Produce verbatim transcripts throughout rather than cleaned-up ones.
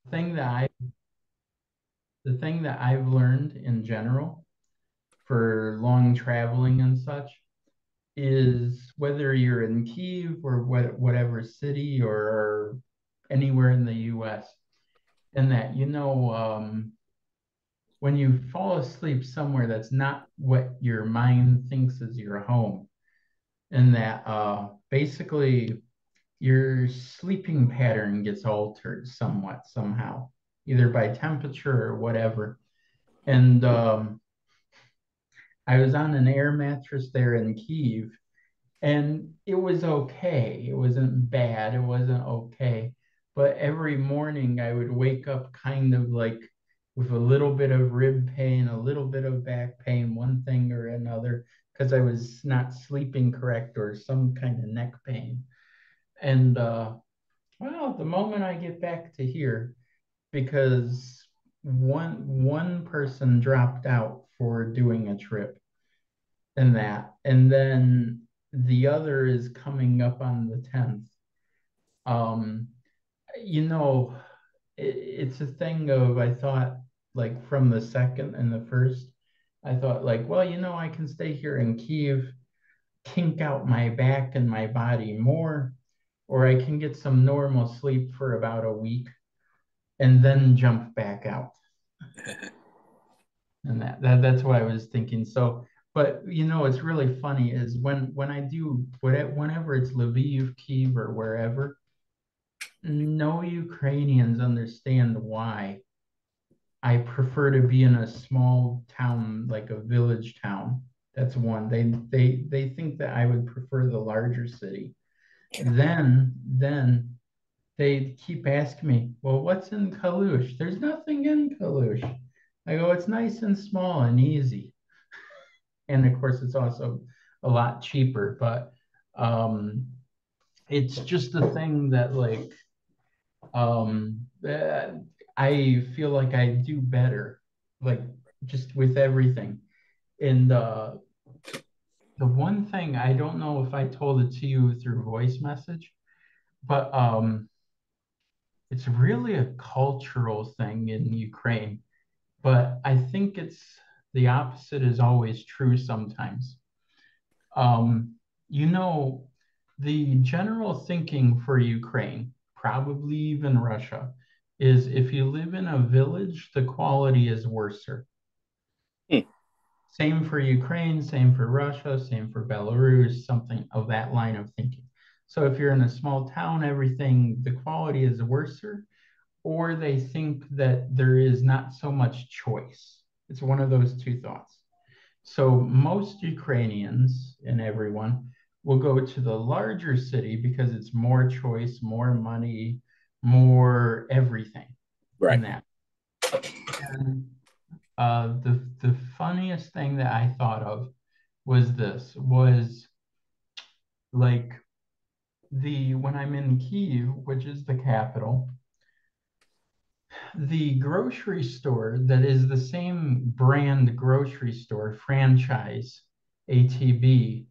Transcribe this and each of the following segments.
thing that I the thing that I've learned in general for long traveling and such is whether you're in Kyiv or what, whatever city or anywhere in the U S, and that you know um, when you fall asleep somewhere that's not what your mind thinks is your home, and that uh, basically your sleeping pattern gets altered somewhat somehow, either by temperature or whatever. And um, I was on an air mattress there in Kyiv, and it was okay. It wasn't bad. It wasn't okay. But every morning I would wake up kind of like with a little bit of rib pain, a little bit of back pain, one thing or another, because I was not sleeping correct or some kind of neck pain. And uh, well, the moment I get back to here, because one one person dropped out for doing a trip and that, and then the other is coming up on the tenth. Um, you know, it, it's a thing of I thought like from the second and the first, I thought like, well, you know, I can stay here in Kyiv, kink out my back and my body more, or I can get some normal sleep for about a week and then jump back out. And that, that that's what I was thinking. So, but you know, it's really funny is when when I do whatever whenever it's Lviv, Kyiv, or wherever, no Ukrainians understand why I prefer to be in a small town like a village town. That's one. They they they think that I would prefer the larger city. Then then they keep asking me, well, what's in Kalush? There's nothing in Kalush. I go, it's nice and small and easy. And of course, it's also a lot cheaper, but um, it's just a thing that like um, uh, I feel like I do better, like just with everything. And uh, the one thing I don't know if I told it to you through voice message, but um, it's really a cultural thing in Ukraine. But I think it's the opposite is always true sometimes. Um, you know, the general thinking for Ukraine, probably even Russia, is if you live in a village, the quality is worser. Hmm. Same for Ukraine, same for Russia, same for Belarus, something of that line of thinking. So if you're in a small town, everything, the quality is worser, or they think that there is not so much choice. It's one of those two thoughts. So most Ukrainians and everyone will go to the larger city because it's more choice, more money, more everything Right. in that. And uh, the the funniest thing that I thought of was this was like the when I'm in Kyiv, which is the capital, the grocery store that is the same brand grocery store franchise, A T B,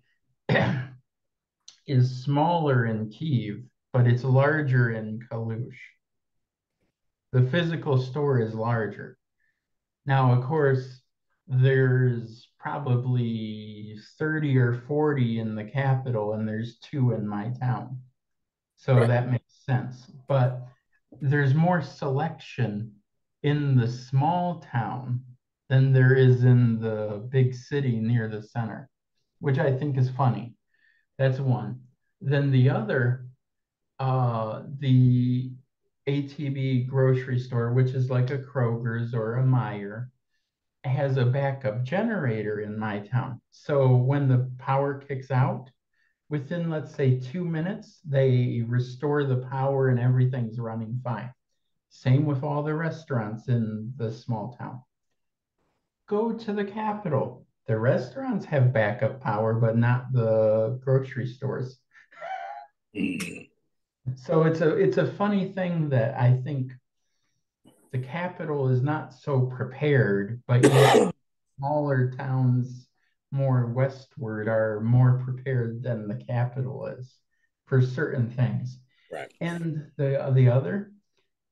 is smaller in Kyiv, but it's larger in Kalush. The physical store is larger. Now, of course, there's probably thirty or forty in the capital, and there's two in my town. So Right. that makes sense. But there's more selection in the small town than there is in the big city near the center, which I think is funny. That's one. Then the other, uh, the A T B grocery store, which is like a Kroger's or a Meijer, has a backup generator in my town. So when the power kicks out, within, let's say, two minutes, they restore the power and everything's running fine. Same with all the restaurants in the small town. Go to the capital. The restaurants have backup power, but not the grocery stores. Hmm. So it's a it's a funny thing that I think the capital is not so prepared, but yet smaller towns more westward are more prepared than the capital is for certain things. Right. And the the other,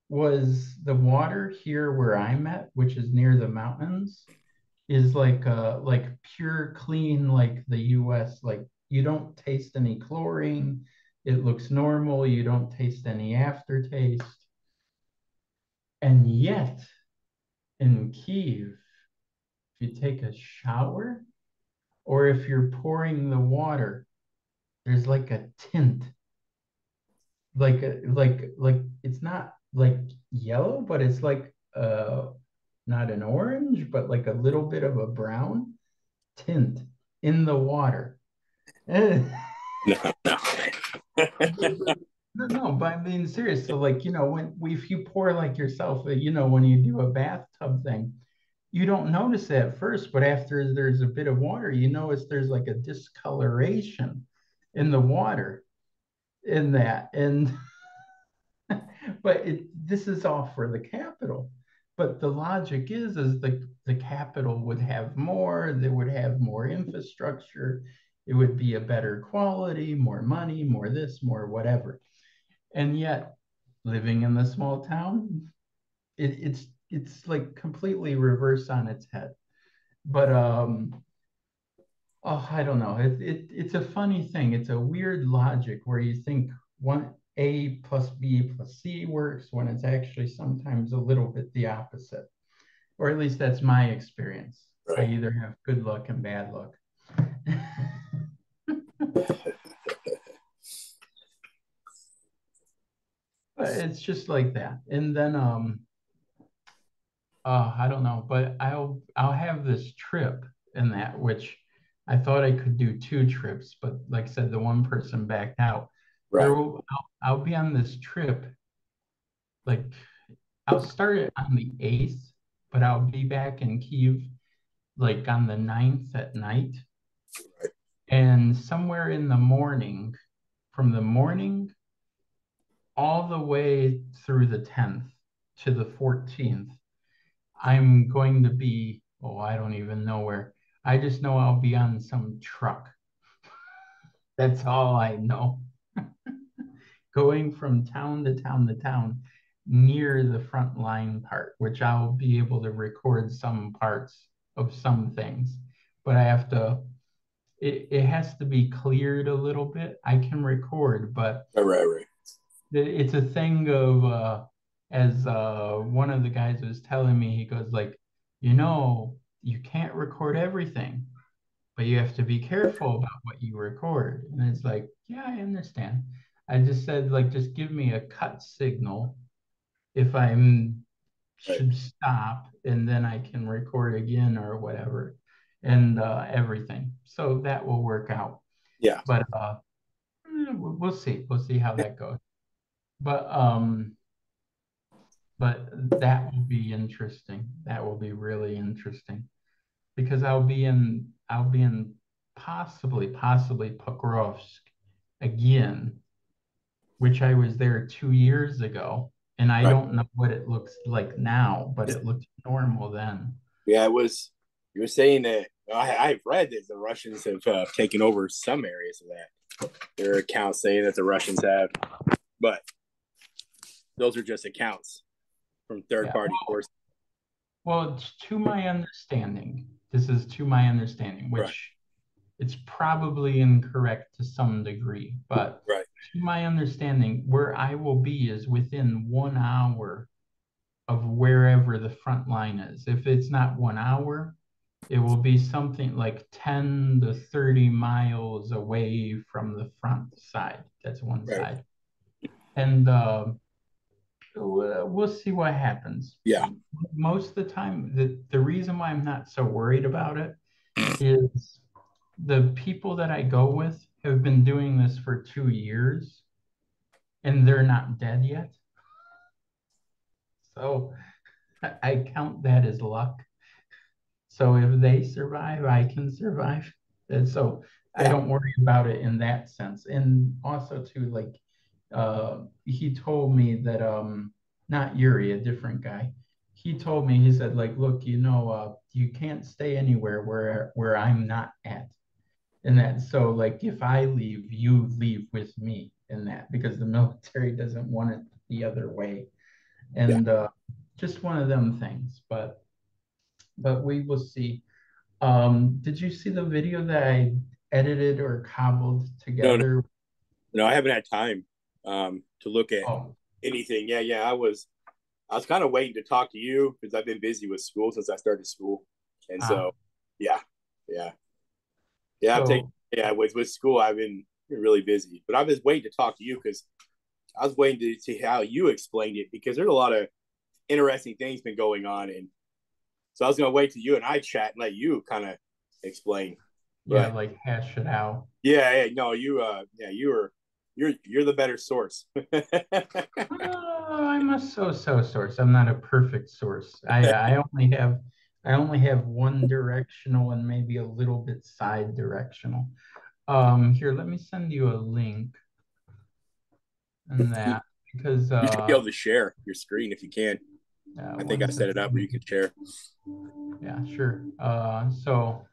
was the water here where I'm at, which is near the mountains, is like uh like pure clean like the U S. Like you don't taste any chlorine. It looks normal. You don't taste any aftertaste. And yet in Kyiv, if you take a shower or if you're pouring the water, there's like a tint, like a, like like it's not like yellow, but it's like uh not an orange, but like a little bit of a brown tint in the water. And No, no. no, no, but I'm being serious. So, like, you know, when if you pour like yourself, uh, you know, when you do a bathtub thing, you don't notice it at first, but after there's a bit of water, you notice there's like a discoloration in the water in that. And but it this is all for the capital. But the logic is is the the capital would have more, they would have more infrastructure, it would be a better quality, more money, more this, more whatever. And yet, living in the small town, it, it's it's like completely reversed on its head. But um, oh, I don't know. It, it it's a funny thing. It's a weird logic where you think one A plus B plus C works when it's actually sometimes a little bit the opposite. Or at least that's my experience. I Right. either have good luck and bad luck. But it's just like that. And then um uh I don't know, but I'll I'll have this trip in that which I thought I could do two trips, but like I said, the one person backed out. There Right. will I'll, I'll be on this trip, like I'll start it on the eighth, but I'll be back in Kyiv like on the ninth at night. And somewhere in the morning, from the morning all the way through the tenth to the fourteenth, I'm going to be, oh, I don't even know where. I just know I'll be on some truck. That's all I know. Going from town to town to town near the front line part, which I'll be able to record some parts of some things. But I have to, it, it has to be cleared a little bit. I can record, but Right. Right. Right. it's a thing of uh as uh one of the guys was telling me, he goes like, you know, you can't record everything, but you have to be careful about what you record. And it's like, yeah, I understand. I just said like, just give me a cut signal if I'm Right. should stop, and then I can record again or whatever, and uh everything. So that will work out. Yeah. But uh we'll see. We'll see how that goes. But um but that will be interesting. That will be really interesting because I'll be in I'll be in possibly possibly Pokrovsk again, which I was there two years ago, and I Right. don't know what it looks like now, but it looked normal then. Yeah. It was. You were saying that I, I've read that the Russians have uh, taken over some areas of that. There are accounts saying that the Russians have, but those are just accounts from third Yeah. party sources. Well, it's to my understanding, this is to my understanding, Right. which it's probably incorrect to some degree, but Right. to my understanding, where I will be is within one hour of wherever the front line is. If it's not one hour, it will be something like ten to thirty miles away from the front side. That's one Right. side. And uh, we'll we'll see what happens. Yeah. Most of the time, the, the reason why I'm not so worried about it is the people that I go with have been doing this for two years and they're not dead yet. So I count that as luck. So if they survive, I can survive. And so I Yeah. don't worry about it in that sense. And also too, like uh he told me that um not Yuri, a different guy. He told me, he said, like, look, you know, uh you can't stay anywhere where where I'm not at. And that so like if I leave, you leave with me in that because the military doesn't want it the other way. Yeah. and uh, just one of them things. But but we will see. Um, did you see the video that I edited or cobbled No, no, together? no. I haven't had time um, to look at Oh, anything. Yeah, yeah. I was I was kind of waiting to talk to you because I've been busy with school since I started school, and so ah, yeah, yeah, yeah. I'm taking so yeah with with school. I've been really busy, but I was waiting to talk to you because I was waiting to see how you explained it because there's a lot of interesting things been going on, and so I was gonna wait till you and I chat and let you kind of explain. yeah, But like hash it out. yeah, yeah, no, you uh, yeah, you are you're you're the better source. Oh, I'm a so-so source. I'm not a perfect source. I I only have I only have one directional and maybe a little bit side directional. Um, here, let me send you a link and you, that because you should be uh able to share your screen if you can. uh, I think I one set it up where you second. can share. Yeah, sure. Uh, so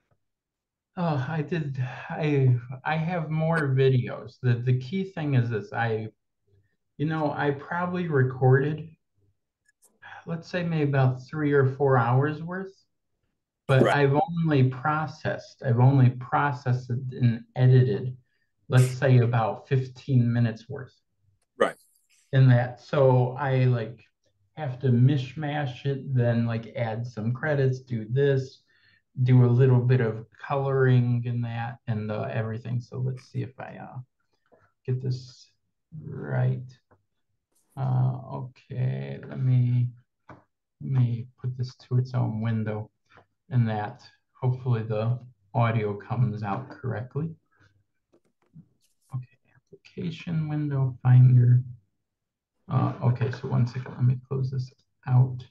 oh, I did I I have more videos. The the key thing is this. I you know, I probably recorded, let's say maybe about three or four hours worth, but Right, I've only processed, I've only processed and edited, let's say about fifteen minutes worth right, in that. So I like have to mishmash it, then like add some credits, do this, do a little bit of coloring in that and uh, everything. So let's see if I uh, get this right. Uh, okay, let me let me put this to its own window and that hopefully the audio comes out correctly. Okay, application window finder. Uh, okay, so one second, let me close this out.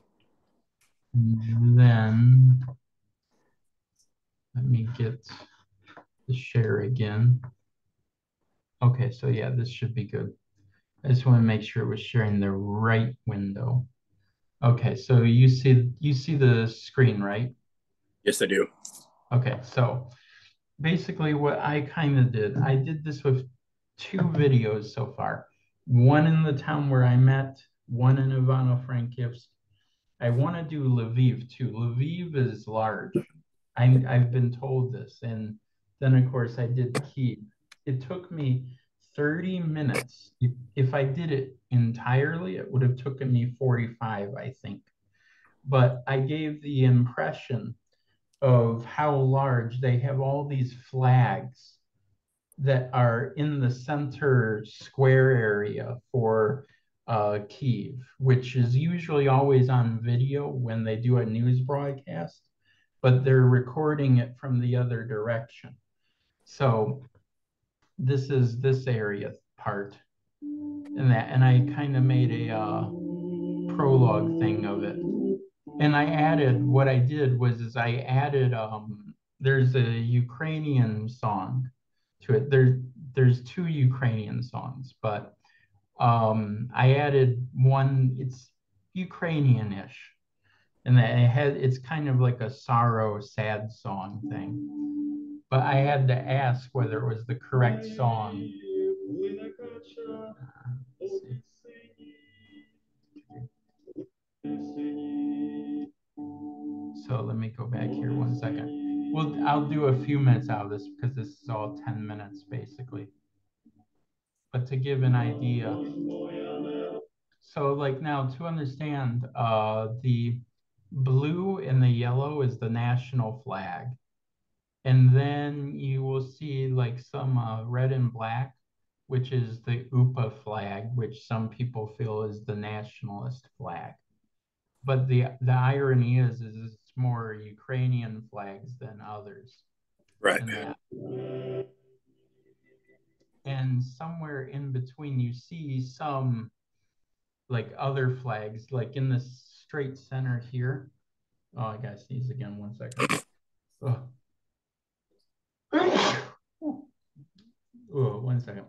And then let me get the share again. Okay, so yeah, this should be good. I just want to make sure we're sharing the right window. Okay, so you see you see the screen, right? yes, I do. Okay, so basically what I kind of did, I did this with two videos so far. One in the town where I met, one in Ivano-Frankivsk. I want to do Lviv too. Lviv is large. I, I've been told this. And then, of course, I did Kyiv. It took me thirty minutes. If, if I did it entirely, it would have taken me forty-five, I think. But I gave the impression of how large they have all these flags that are in the center square area for uh, Kyiv, which is usually always on video when they do a news broadcast, but they're recording it from the other direction. So this is this area part and that, and I kind of made a uh, prologue thing of it. And I added, what I did was is I added um there's a Ukrainian song to it. There there's two Ukrainian songs, but um I added one, it's Ukrainian-ish. And that it had it's kind of like a sorrow, sad song thing. But I had to ask whether it was the correct song. Uh, let's see. So let me go back here one second. Well, I'll do a few minutes out of this because this is all ten minutes basically. But to give an idea, so like now to understand, uh, the blue and the yellow is the national flag. And then you will see like some uh, red and black, which is the U P A flag, which some people feel is the nationalist flag. But the the irony is, is it's more Ukrainian flags than others Right. in that. And somewhere in between, you see some like other flags, like in the straight center here. Oh, I gotta sneeze again. One second. Oh, oh one second.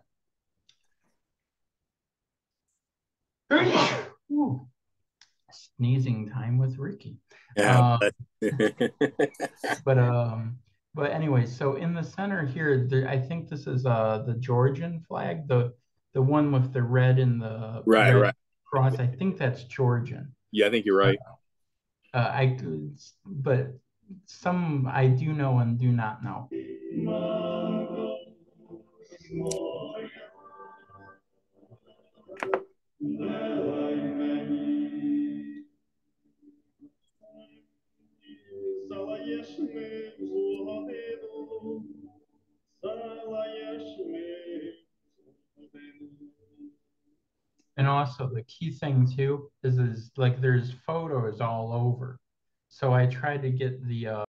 Ooh, sneezing time with Ricky. Yeah. Uh, But but um, but anyway, so in the center here, there, I think this is uh the Georgian flag, the the one with the red and the right, red right. cross. I think that's Georgian. Yeah, I think you're right. Uh, I, but some I do know and do not know. And also the key thing too is is like there's photos all over. So I tried to get the uh,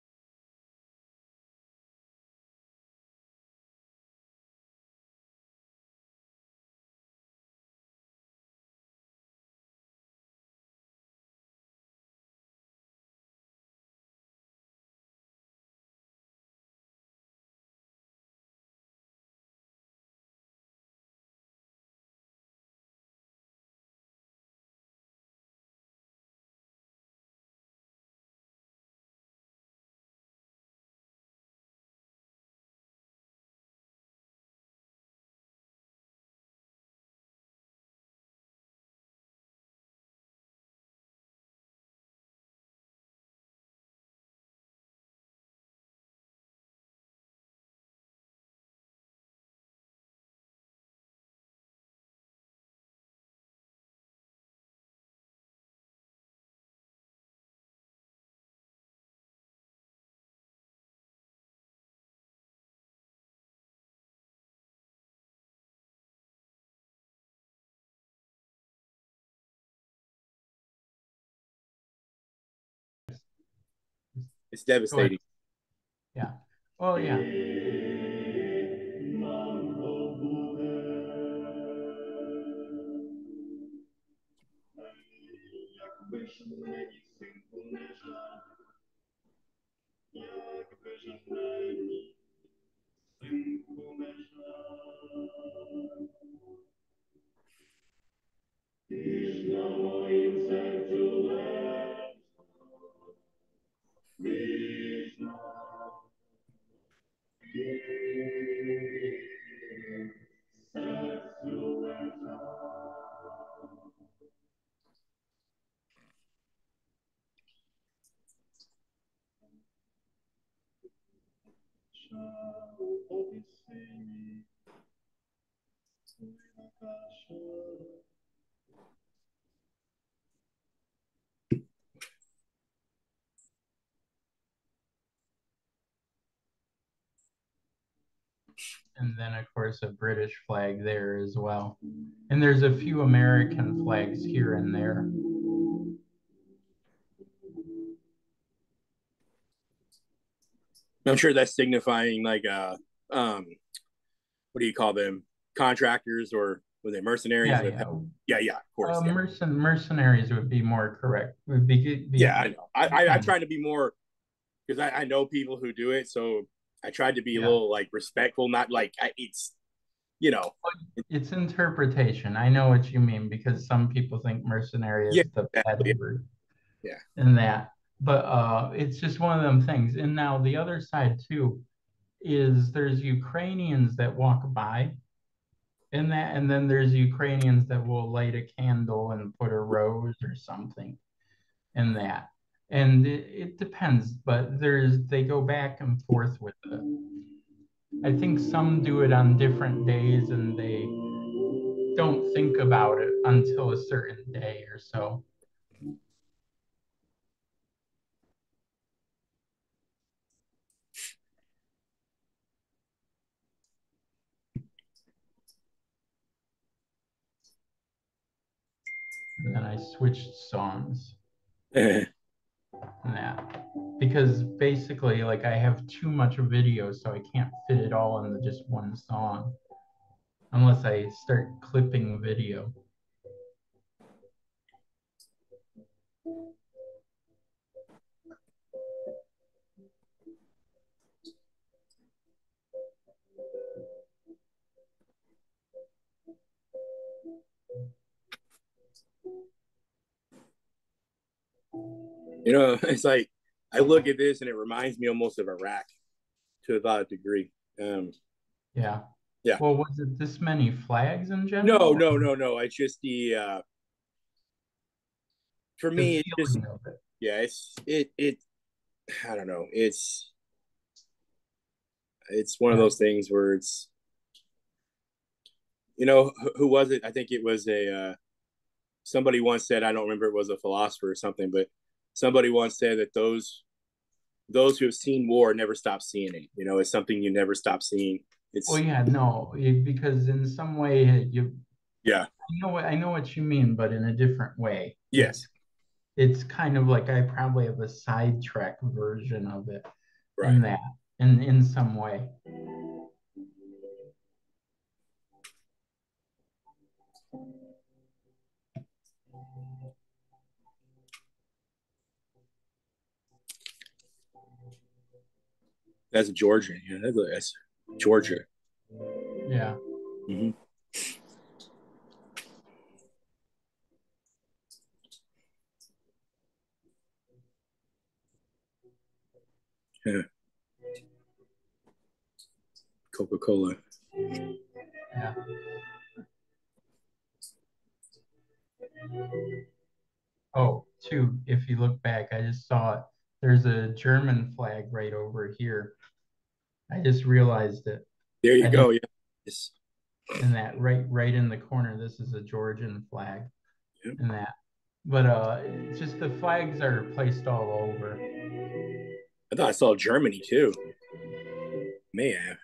It's devastating. Yeah. Oh yeah. And then of course a British flag there as well. And there's a few American flags here and there. I'm sure that's signifying like uh um what do you call them? Contractors or were they mercenaries? Yeah, yeah. Yeah, yeah, of course. Uh, Yeah. mercen mercenaries would be more correct. Would be, be Yeah, I know. I, I, I try to be more because I, I know people who do it. So I tried to be a yeah. little like respectful, not like I, it's, you know. It's interpretation. I know what you mean because some people think mercenary Yeah, is the bad exactly. word Yeah. in that. But uh, it's just one of them things. And now the other side too is there's Ukrainians that walk by in that, and then there's Ukrainians that will light a candle and put a rose or something in that. And it, it depends, but there's they go back and forth with it. I think some do it on different days and they don't think about it until a certain day or so. And then I switched songs and that because basically like I have too much video, so I can't fit it all into just one song unless I start clipping video. You know, it's like I look at this and it reminds me almost of Iraq to about a degree. Um, Yeah. yeah. Well, was it this many flags in No, general? no, no, no. It's just the uh, for the me, it's just feeling of it. yeah, it's it it. I don't know. It's it's one of Yeah. those things where it's you know who was it? I think it was a uh, somebody once said, I don't remember, it was a philosopher or something, but somebody once said that those those who have seen war never stop seeing it. You know, it's something you never stop seeing. Well, It's yeah, no, it, because in some way you, yeah, I know what I know what you mean, but in a different way. yes, It's it's kind of like I probably have a sidetrack version of it right. in that, in in some way. That's Georgia. Yeah, that's, that's Georgia. Yeah. Mm-hmm. Yeah. Coca Cola. Yeah. Oh, too, if you look back, I just saw it. There's a German flag right over here. I just realized it. There I you didn't go. Yeah. Yes. in that right right in the corner. This is a Georgian flag Yeah. in that. But uh it's just the flags are placed all over. I thought I saw Germany too. Man.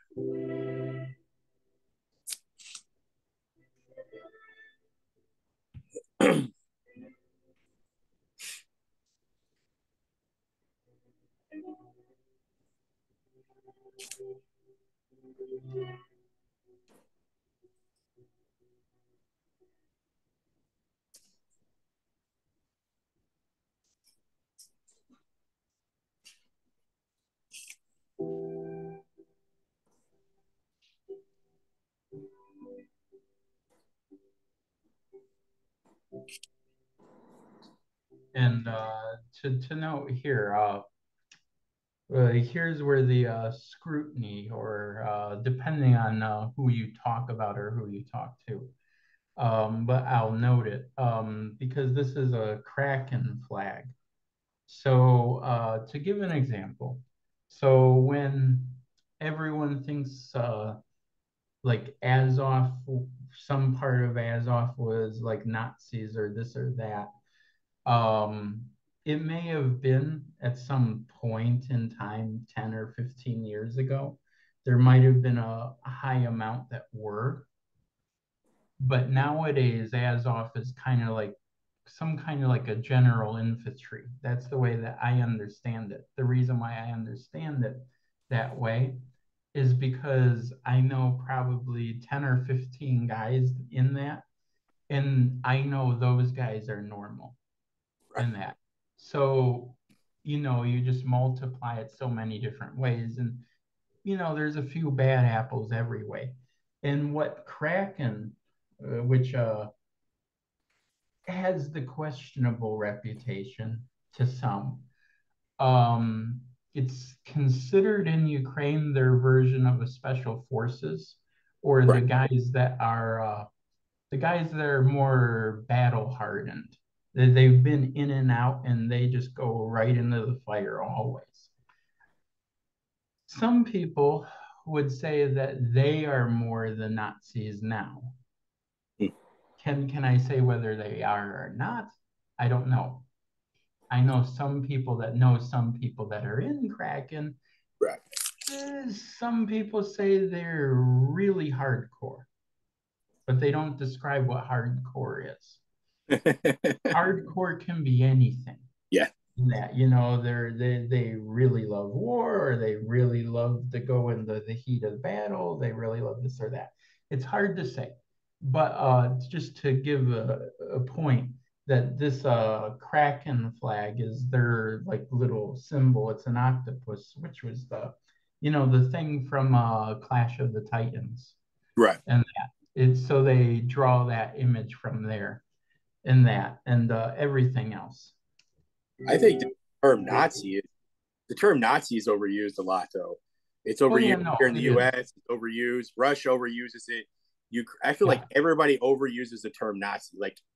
And uh to to note here, uh uh, here's where the uh, scrutiny, or uh, depending on uh, who you talk about or who you talk to. Um, but I'll note it um, because this is a Kraken flag. So uh, to give an example, so when everyone thinks uh, like Azov, some part of Azov was like Nazis or this or that, um, it may have been at some point in time, ten or fifteen years ago. There might have been a, a high amount that were, but nowadays Azov is kind of like some kind of like a general infantry. That's the way that I understand it. The reason why I understand it that way is because I know probably ten or fifteen guys in that, and I know those guys are normal Right. in that. So, you know, you just multiply it so many different ways. And, you know, there's a few bad apples every way. And what Kraken, uh, which uh, has the questionable reputation to some, um, it's considered in Ukraine their version of a special forces, or the Right. guys that are uh, the guys that are more battle hardened. They, they've been in and out and they just go right into the fire always. Some people would say that they are more the Nazis now. Mm. Can can I say whether they are or not? I don't know. I know some people that know some people that are in Kraken. Right. Eh, some people say they're really hardcore, but they don't describe what hardcore is. Hardcore can be anything. Yeah. That you know they're they they really love war, or they really love to go in the, the heat of battle, they really love this or that. It's hard to say, but uh just to give a, a point that this uh Kraken flag is their like little symbol. It's an octopus, which was the you know the thing from uh Clash of the Titans, Right. and that it's so they draw that image from there, and that and uh everything else. I think the term Nazi is the term Nazi is overused a lot, though. It's Oh overused yeah, no, here in the it is. U S. It's overused. Russia overuses it. You, I feel like Yeah. everybody overuses the term Nazi. Like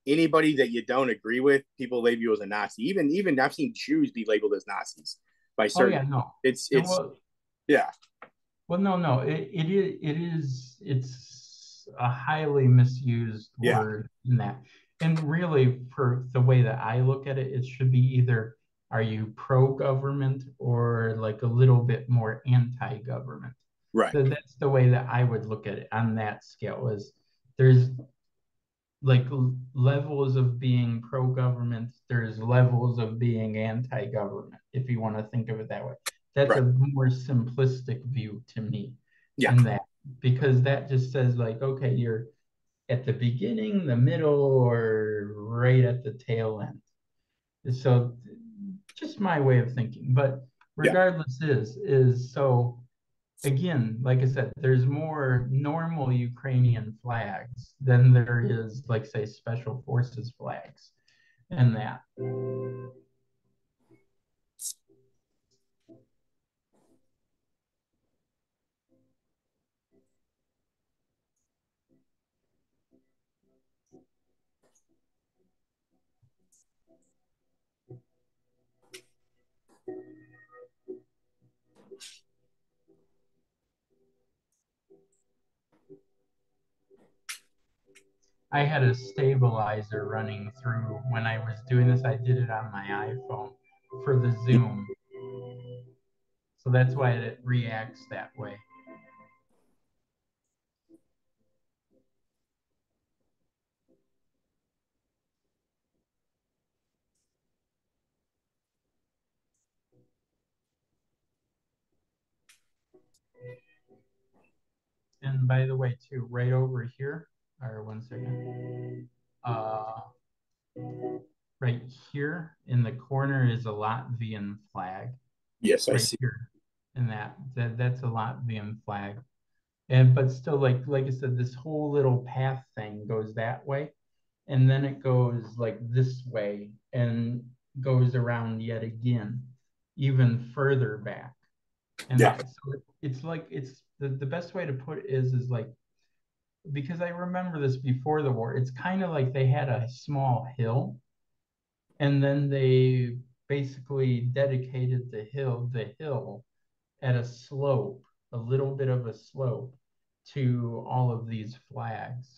anybody that you don't agree with, people label you as a Nazi. Even even I've seen Jews be labeled as Nazis by Oh certain. yeah, no. It's And it's well, yeah. well, no, no. It it is it is it's a highly misused Yeah. word in that. And really, for the way that I look at it, it should be either are you pro-government or like a little bit more anti-government. Right. So that's the way that I would look at it on that scale is there's like levels of being pro-government, there's levels of being anti-government, if you want to think of it that way. That's Right. a more simplistic view to me Yeah. in that, because that just says like, okay, you're at the beginning, the middle, or right at the tail end. So just my way of thinking. But Yeah. regardless is is so again, like I said, there's more normal Ukrainian flags than there is, like, say, special forces flags and that. I had a stabilizer running through when I was doing this. I did it on my iPhone for the Zoom. So that's why it reacts that way. And by the way, too, right over here, or one second, uh, right here in the corner is a Latvian flag. Yes, I Right see. here, in that that that's a Latvian flag. And but still, like like I said, this whole little path thing goes that way, and then it goes like this way and goes around yet again, even further back. And Yeah. that so it's like it's the, the best way to put it is is like, because I remember this before the war, it's kind of like they had a small hill and then they basically dedicated the hill the hill at a slope, a little bit of a slope to all of these flags.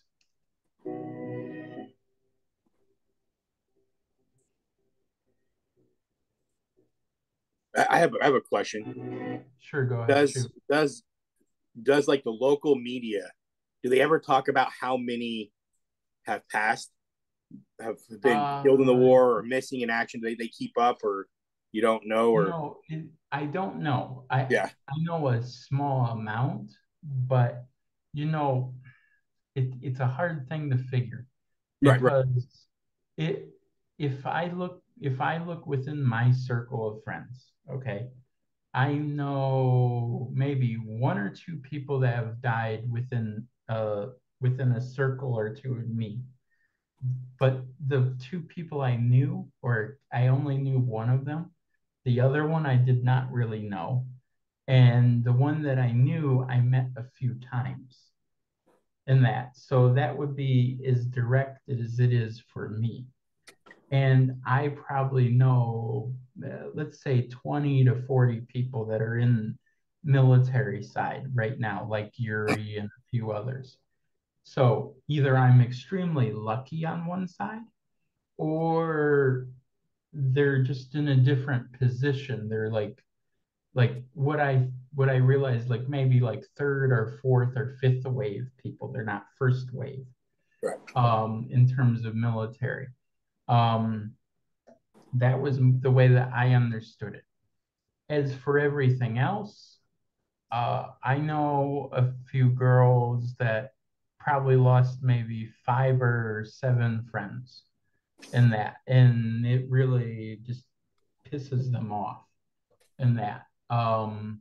I have I have a question. Sure, go ahead, Does shoot. does does like the local media, do they ever talk about how many have passed, have been killed in the Uh, war or missing in action? Do they, they keep up, or you don't know, you or know, it, I don't know. I yeah. I know a small amount, but you know, it, it's a hard thing to figure Right, right, because it if I look if I look within my circle of friends, okay, I know maybe one or two people that have died within uh within a circle or two of me. But the two people I knew, or I only knew one of them, the other one I did not really know. And the one that I knew, I met a few times in that. So that would be as direct as it is for me. And I probably know, uh, let's say twenty to forty people that are in military side right now, like Yuri and a few others. So either I'm extremely lucky on one side, or they're just in a different position. They're like like what I what I realized, like maybe like third or fourth or fifth wave people. They're not first wave right. um, in terms of military. Um, that was the way that I understood it. As for everything else, uh, I know a few girls that probably lost maybe five or seven friends in that, and it really just pisses them off in that. Um,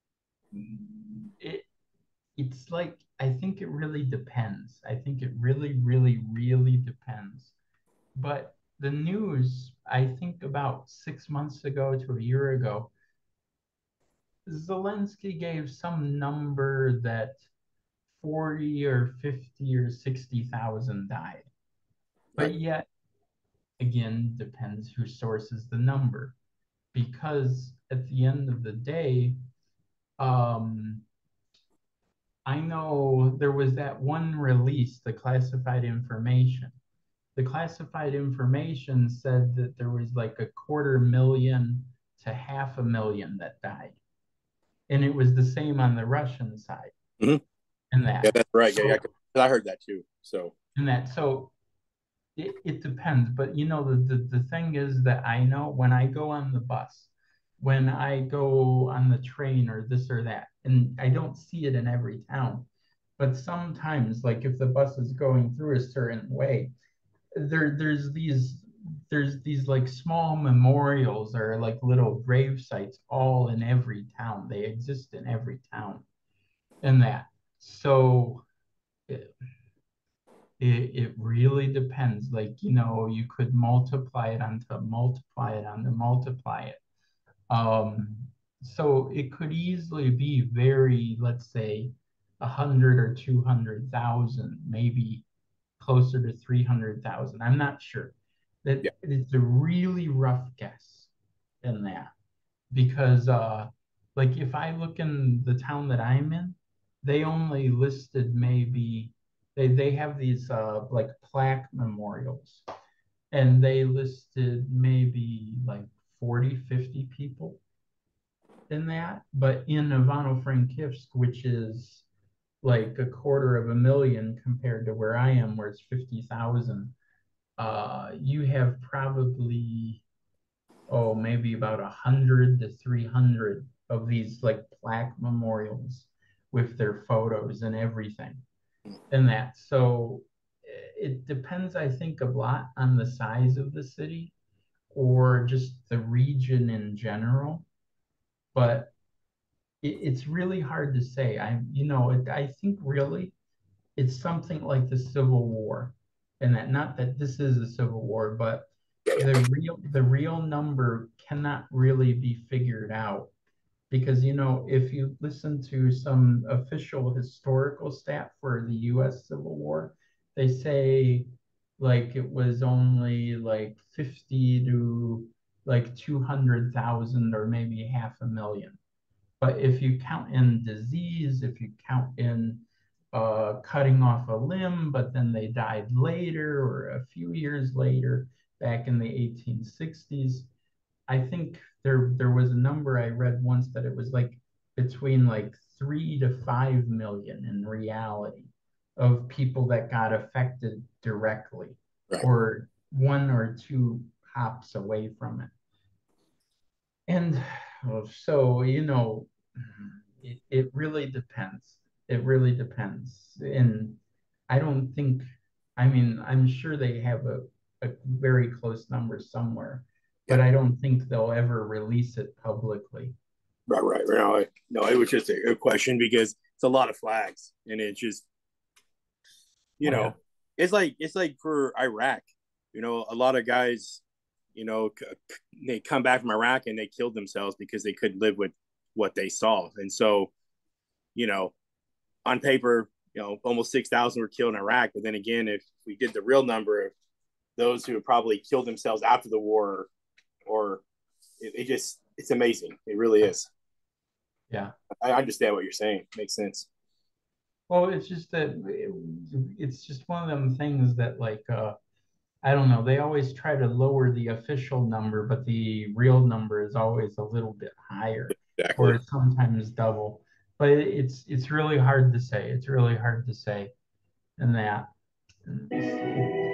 it it's like I think it really depends. I think it really, really, really depends. But the news, I think about six months ago to a year ago, Zelensky gave some number that forty or fifty or sixty thousand died Right. But yet, again, depends who sources the number. Because at the end of the day, um, I know there was that one release, the classified information. The classified information said that there was like a quarter million to half a million that died. And it was the same on the Russian side Mm-hmm. and Yeah, that. that's right. Yeah, So, yeah, I heard that too. So, and that. So it, it depends. But you know, the, the, the thing is that I know when I go on the bus, when I go on the train or this or that, and I don't see it in every town, but sometimes, like if the bus is going through a certain way, there there's these there's these like small memorials or like little grave sites all in every town. They exist in every town and that. So it, it, it really depends. Like, you know, you could multiply it onto multiply it onto multiply it. Um, so it could easily be very, let's say, a hundred or two hundred thousand, maybe closer to three hundred thousand. I'm not sure. That yeah, it's a really rough guess in that because uh like if I look in the town that I'm in, they only listed maybe they they have these uh like plaque memorials and they listed maybe like forty, fifty people in that, but in Ivano-Frankivsk, which is like a quarter of a million compared to where I am, where it's fifty thousand, uh, you have probably, oh, maybe about a hundred to three hundred of these like plaque memorials with their photos and everything and that. So it depends, I think, a lot on the size of the city or just the region in general. But it, it's really hard to say. I, you know, it, I think really it's something like the Civil War, and that not that this is a civil war, but yeah, yeah. the real the real number cannot really be figured out because you know if you listen to some official historical stat for the U S Civil War, they say like it was only like fifty to like two hundred thousand or maybe half a million. But if you count in disease, if you count in uh, cutting off a limb, but then they died later or a few years later, back in the eighteen sixties, I think there there was a number I read once that it was like between like three to five million in reality of people that got affected directly, Right. or one or two hops away from it. And oh, so, you know, it, it really depends. It really depends. And I don't think, I mean, I'm sure they have a, a very close number somewhere, Yeah. but I don't think they'll ever release it publicly. Right. Right. No, no, it was just a, a question because it's a lot of flags, and it just, you Oh, yeah. know, it's like it's like for Iraq. You know, a lot of guys, you know, they come back from Iraq and they killed themselves because they couldn't live with what they saw, and so, you know, on paper, you know, almost six thousand were killed in Iraq. But then again, if we did the real number of those who have probably killed themselves after the war, or it, it just, it's amazing. It really is. Yeah. I understand what you're saying. Makes sense. Well, it's just that it, it's just one of them things that like uh I don't know, they always try to lower the official number, but the real number is always a little bit higher, or Exactly. it's sometimes double. But it's it's really hard to say. It's really hard to say in that. Let me see.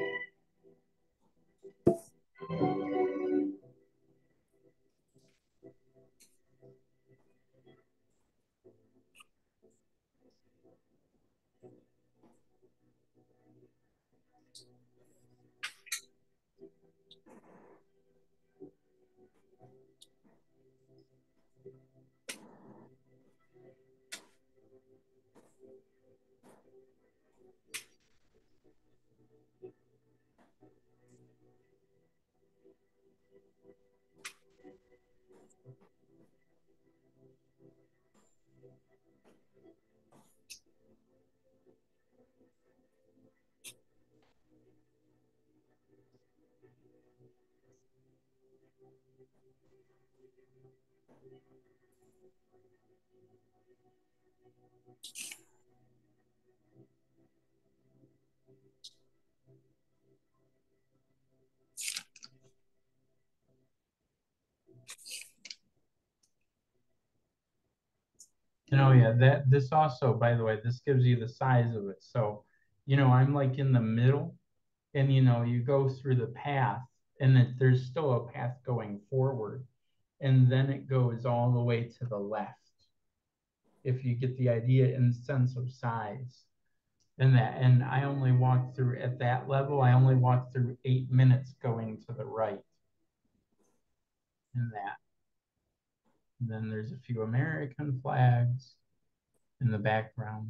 You know, yeah, that this also, by the way, this gives you the size of it. So, you know, I'm like in the middle, and you know, you go through the path, and it, there's still a path going forward, and then it goes all the way to the left. If you get the idea in sense of size, and that, and I only walked through at that level. I only walked through eight minutes going to the right, in that. And then there's a few American flags in the background.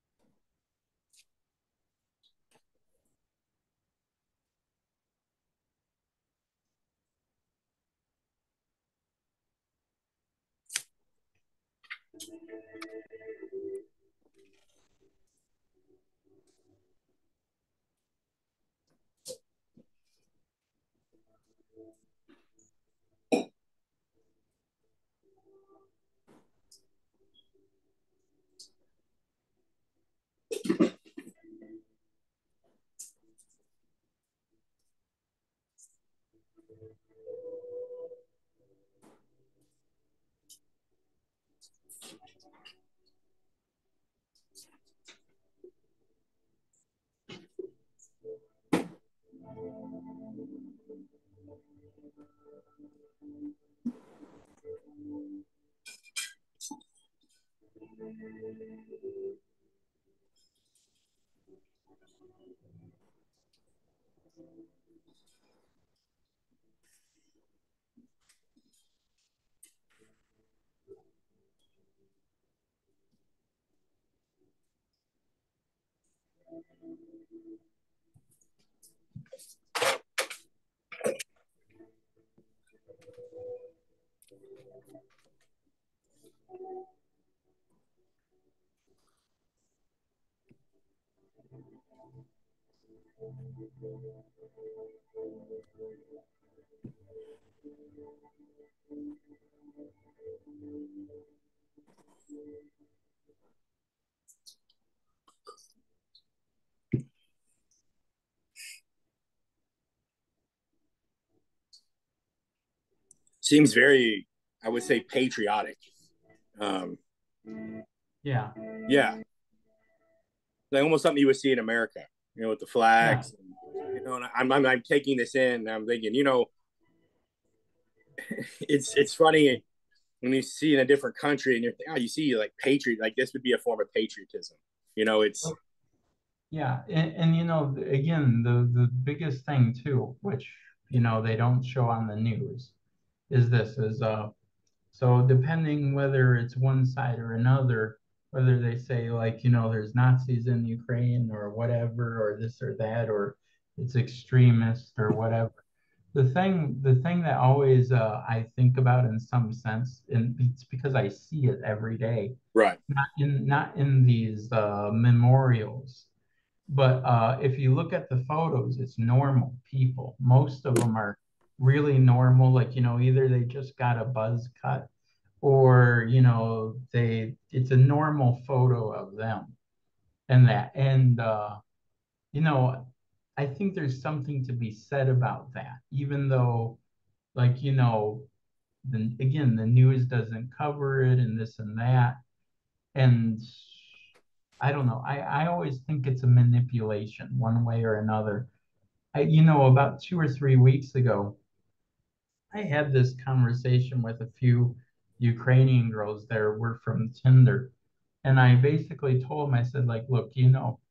Seems very, I would say, patriotic. Um, Yeah, yeah, like almost something you would see in America, you know, with the yeah. flags. And, you know, and I'm, I'm I'm taking this in. And I'm thinking, you know, it's it's funny when you see in a different country and you're thinking, oh, you see like patriot, like this would be a form of patriotism. You know, it's Yeah, and, and you know, again, the the biggest thing too, which you know they don't show on the news, is this is uh so depending whether it's one side or another, whether they say like, you know, there's Nazis in Ukraine or whatever, or this or that, or it's extremist or whatever. The thing, the thing that always uh, I think about in some sense, and it's because I see it every day, right, not in not in these uh, memorials, but uh, if you look at the photos, it's normal people. Most of them are really normal. Like, you know, either they just got a buzz cut or, you know, they, it's a normal photo of them and that. And, uh, you know, I think there's something to be said about that, even though, like, you know, the, again, the news doesn't cover it and this and that. And I don't know. I, I always think it's a manipulation one way or another. I, you know, about two or three weeks ago, I had this conversation with a few Ukrainian girls that were from Tinder. And I basically told them, I said, like, look, you know,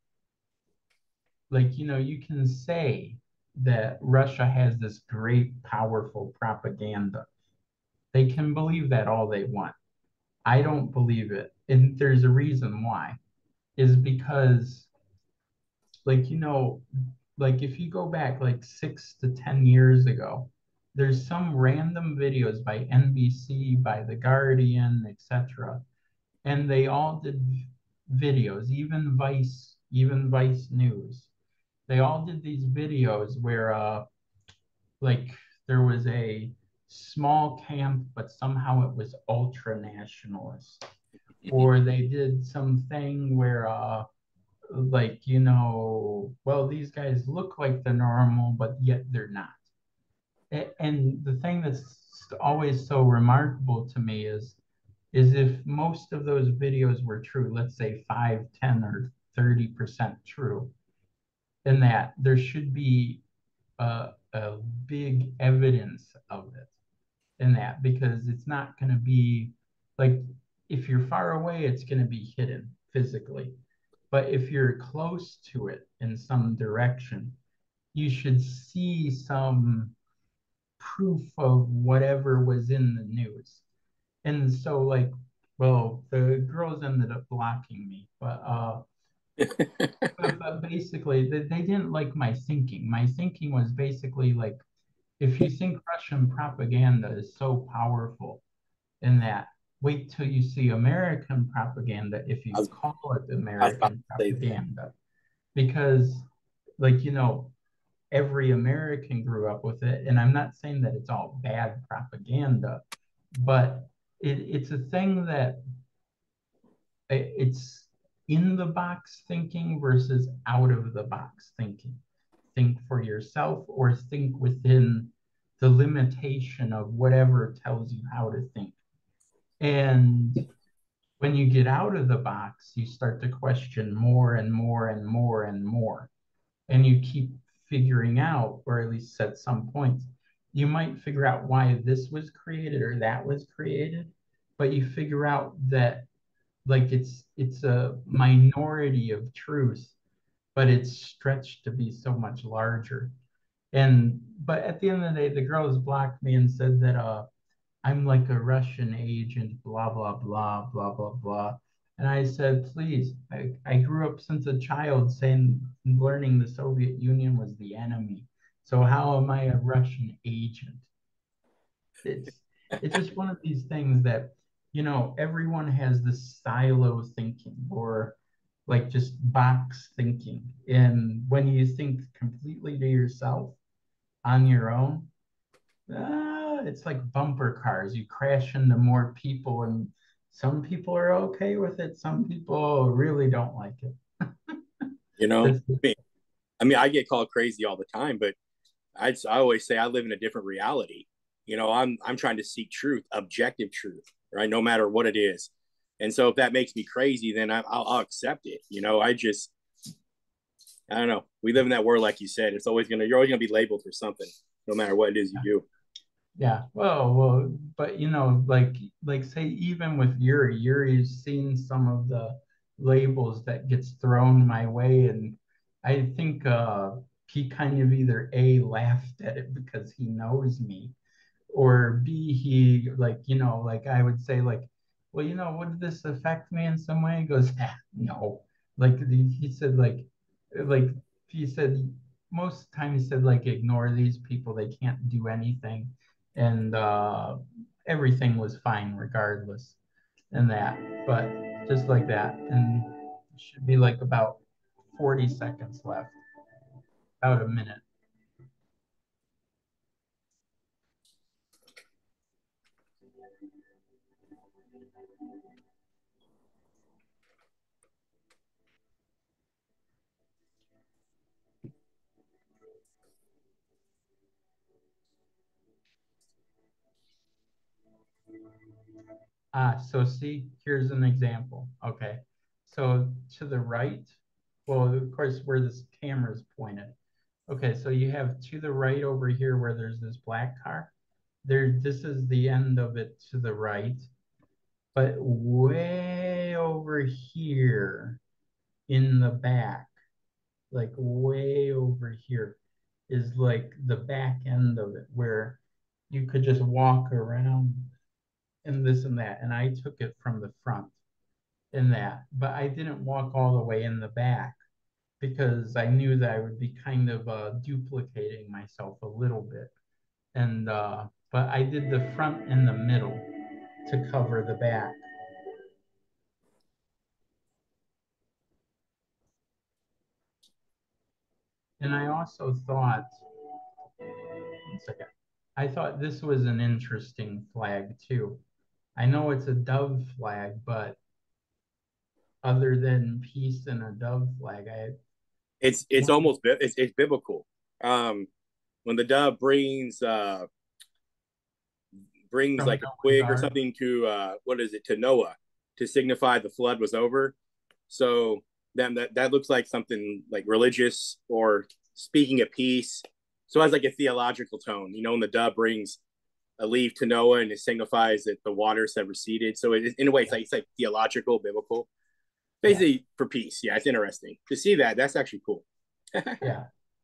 like, you know, you can say that Russia has this great, powerful propaganda. They can believe that all they want. I don't believe it. And there's a reason why, is because like you know like if you go back like six to ten years ago, there's some random videos by N B C, by The Guardian, etc., and they all did videos, even vice even vice news, they all did these videos where uh like there was a small camp, but somehow it was ultra nationalist. Or they did something where uh like, you know, well, these guys look like the normal, but yet they're not. And the thing that's always so remarkable to me is is if most of those videos were true, let's say five, ten, or thirty percent true, in that there should be a, a big evidence of it in that, because it's not going to be like, if you're far away, it's going to be hidden physically. But if you're close to it in some direction, you should see some proof of whatever was in the news. And so, like, well, the girls ended up blocking me, but uh, but, but basically, they, they didn't like my thinking. My thinking was basically like, if you think Russian propaganda is so powerful, in that, wait till you see American propaganda if I you was, call it I was about American to say that. propaganda. Because, like, you know, every American grew up with it. And I'm not saying that it's all bad propaganda, but it, it's a thing that it's in the box thinking versus out of the box thinking. Think for yourself or think within the limitation of whatever tells you how to think. And when you get out of the box, you start to question more and more and more and more. And you keep figuring out, or at least at some point, you might figure out why this was created or that was created, but you figure out that, like, it's it's a minority of truth, but it's stretched to be so much larger. And but at the end of the day, the girls blocked me and said that uh I'm like a Russian agent, blah, blah, blah, blah, blah, blah. And I said, please, I, I grew up since a child saying, learning the Soviet Union was the enemy. So how am I a Russian agent? It's it's just one of these things that, you know, everyone has this silo thinking, or like just box thinking. And when you think completely to yourself on your own, uh, it's like bumper cars. You crash into more people, and some people are okay with it. Some people really don't like it. You know, That's, I mean, I mean, I get called crazy all the time, but I, I always say I live in a different reality. You know, I'm I'm trying to seek truth, objective truth, right? No matter what it is. And so if that makes me crazy, then I, I'll, I'll accept it. You know, I just I don't know. We live in that world, like you said. It's always gonna you're always gonna be labeled for something, no matter what it is you do. yeah. Well, well, but you know, like like say even with Yuri, Yuri's seen some of the labels that gets thrown my way, and I think uh he kind of either A, laughed at it because he knows me, or B, he, like, you know, like I would say, like, well, you know, would this affect me in some way? He goes, ah, no. Like he said, like, like he said, most of the time he said, like, ignore these people, they can't do anything. And uh, everything was fine regardless. And that, but just like that. And it should be like about forty seconds left, about a minute. Ah, so see, here's an example. Okay. So to the right, well, of course, where this camera is pointed. Okay, so you have to the right over here where there's this black car. There, this is the end of it to the right. But way over here in the back, like way over here, is like the back end of it where you could just walk around and this and that. And I took it from the front in that, but I didn't walk all the way in the back because I knew that I would be kind of uh, duplicating myself a little bit. And uh, but I did the front and the middle to cover the back. And I also thought, one second, I thought this was an interesting flag too. I know it's a dove flag, but other than peace and a dove flag, I It's it's almost it's, it's biblical. Um, when the dove brings uh brings from like a Noah's twig or Ark. something to uh what is it to Noah to signify the flood was over. So then that that looks like something like religious or speaking of peace. So it has like a theological tone, you know, when the dove brings a leaf to Noah and it signifies that the waters have receded. So it, in a way, it's like it's like theological, biblical, Yeah, basically for peace. Yeah, it's interesting to see that. That's actually cool. yeah,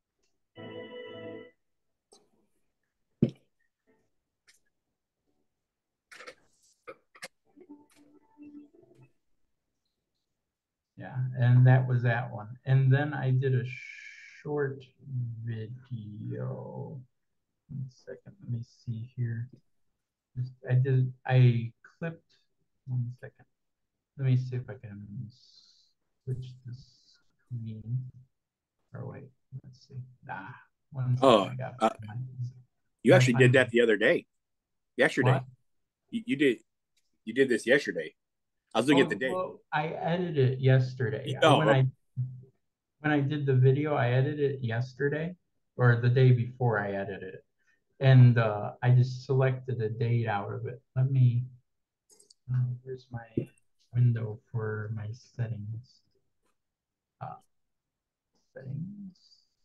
yeah. And that was that one. And then I did a short video. One second, let me see here. I did, I clipped, one second. Let me see if I can switch the screen. Or wait, let's see. Ah, one second, Oh, I got uh, my, you gotta actually find did my, that the other day, yesterday. what? You, you did you did this yesterday. I was looking at the Oh, date. well, I edited it yesterday. I, Oh, when okay. I when I did the video, I edited it yesterday or the day before I edited it. And uh, I just selected a date out of it. Let me, uh, where's my window for my settings? Uh, settings.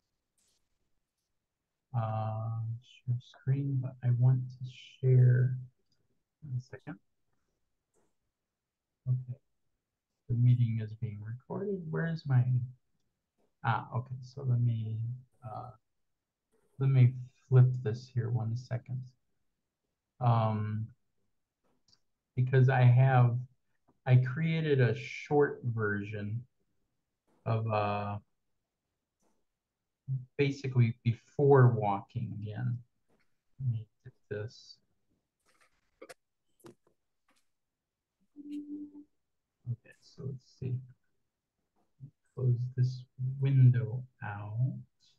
Uh, share screen, but I want to share. One second. Okay, the meeting is being recorded. Where's my? Ah, okay. So let me uh, let me flip this here one second. Um, because I have I created a short version of uh basically before walking again. Let me get this. Okay, so let's see. Close this window out.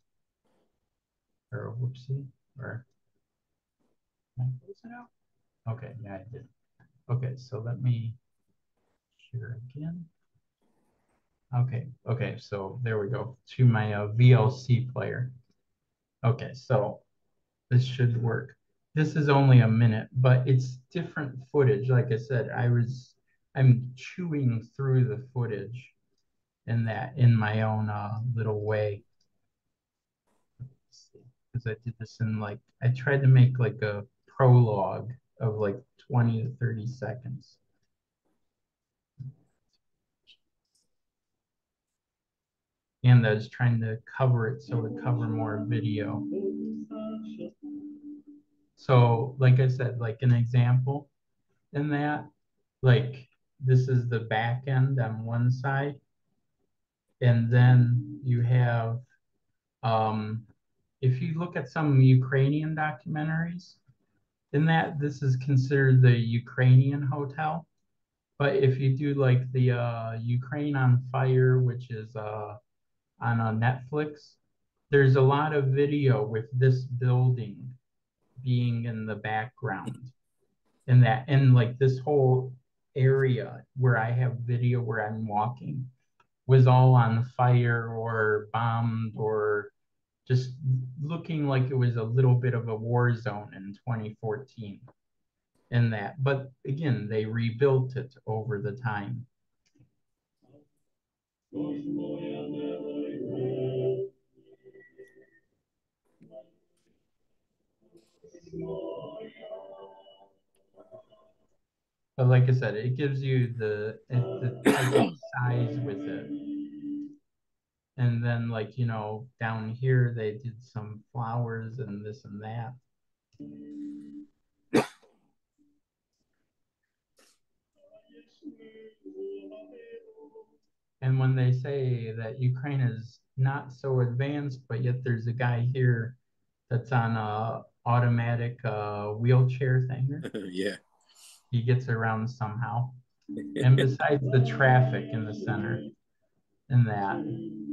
Or whoopsie. Or can I close it out? Okay, yeah, I did. Okay, so let me share again. Okay, okay, so there we go to my uh, V L C player. Okay, so this should work. This is only a minute, but it's different footage. Like I said, I was I'm chewing through the footage in that in my own uh, little way. Because I did this in like I tried to make like a prologue of like twenty to thirty seconds. And I was trying to cover it so it cover more video. So like I said, like an example in that, like this is the back end on one side, and then you have um, if you look at some Ukrainian documentaries, in that this is considered the Ukrainian hotel. But if you do like the uh, Ukraine on Fire, which is uh, on uh, Netflix, there's a lot of video with this building being in the background. And that, and like this whole area where I have video where I'm walking was all on fire or bombed or just looking like it was a little bit of a war zone in twenty fourteen in that. But again, they rebuilt it over the time. But like I said, it gives you the the type of size with it. And then like, you know, down here they did some flowers and this and that. And when they say that Ukraine is not so advanced, but yet there's a guy here that's on a automatic uh, wheelchair thing. yeah. He gets around somehow. And besides the traffic in the center and that.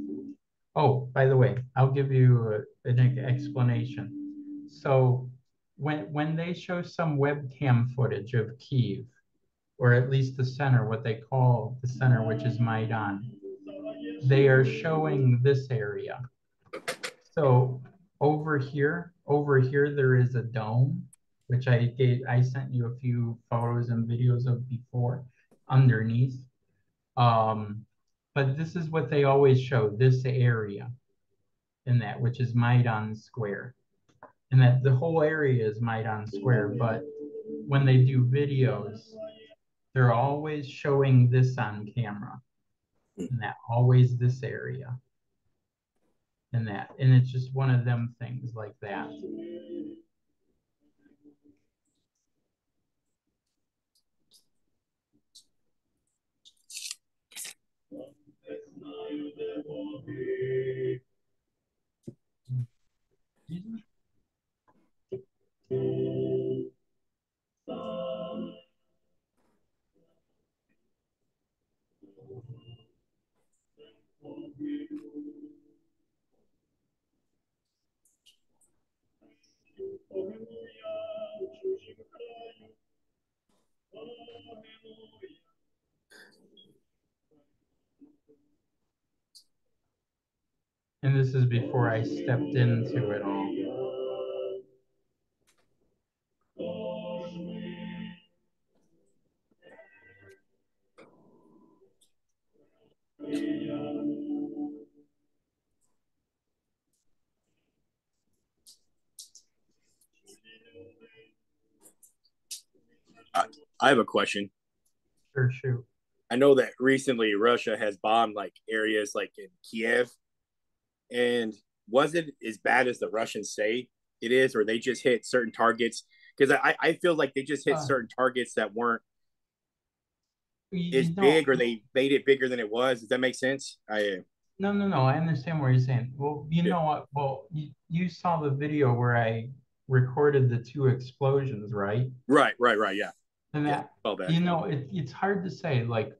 Oh, by the way, I'll give you a, an explanation. So when when they show some webcam footage of Kyiv, or at least the center, what they call the center, which is Maidan, they are showing this area. So over here, over here, there is a dome, which I gave, I sent you a few photos and videos of before underneath. Um, but this is what they always show, this area in that, which is Maidan Square. And that the whole area is Maidan Square, but when they do videos, they're always showing this on camera, and that always this area, and that, and it's just one of them things like that. And this is before I stepped into it all. I, I have a question. Sure, shoot. I know that recently Russia has bombed like areas like in Kiev, and was it as bad as the Russians say it is, or they just hit certain targets? Because I, I feel like they just hit Uh, certain targets that weren't as you know, big, or they made it bigger than it was. Does that make sense? I no, no, no. I understand what you're saying. Well, you yeah. know what? Well, you, you saw the video where I recorded the two explosions, right? Right, right, right. Yeah, And yeah. that, All that. you know, it, it's hard to say. Like,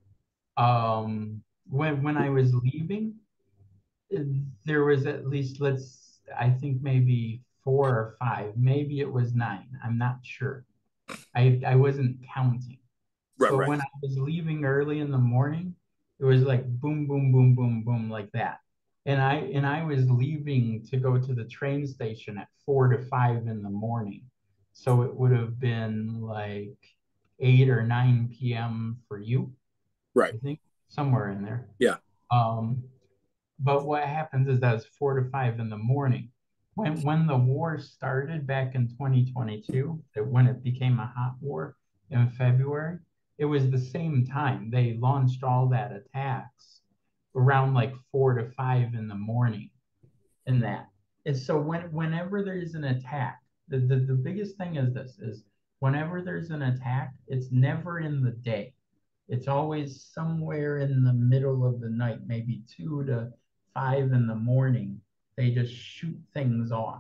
um, when when I was leaving, it- there was at least, let's, I think maybe four or five. Maybe it was nine. I'm not sure. I I wasn't counting. Right, But right, when I was leaving early in the morning, it was like boom, boom, boom, boom, boom, like that. And I and I was leaving to go to the train station at four to five in the morning. So it would have been like eight or nine p m for you, right. I think, somewhere in there. Yeah, Um, but what happens is that it's four to five in the morning. When when the war started back in twenty twenty-two, that when it became a hot war in February, it was the same time. They launched all that attacks around like four to five in the morning in that. And so when whenever there's an attack, the, the, the biggest thing is this is whenever there's an attack, it's never in the day. It's always somewhere in the middle of the night, maybe two to five in the morning. They just shoot things off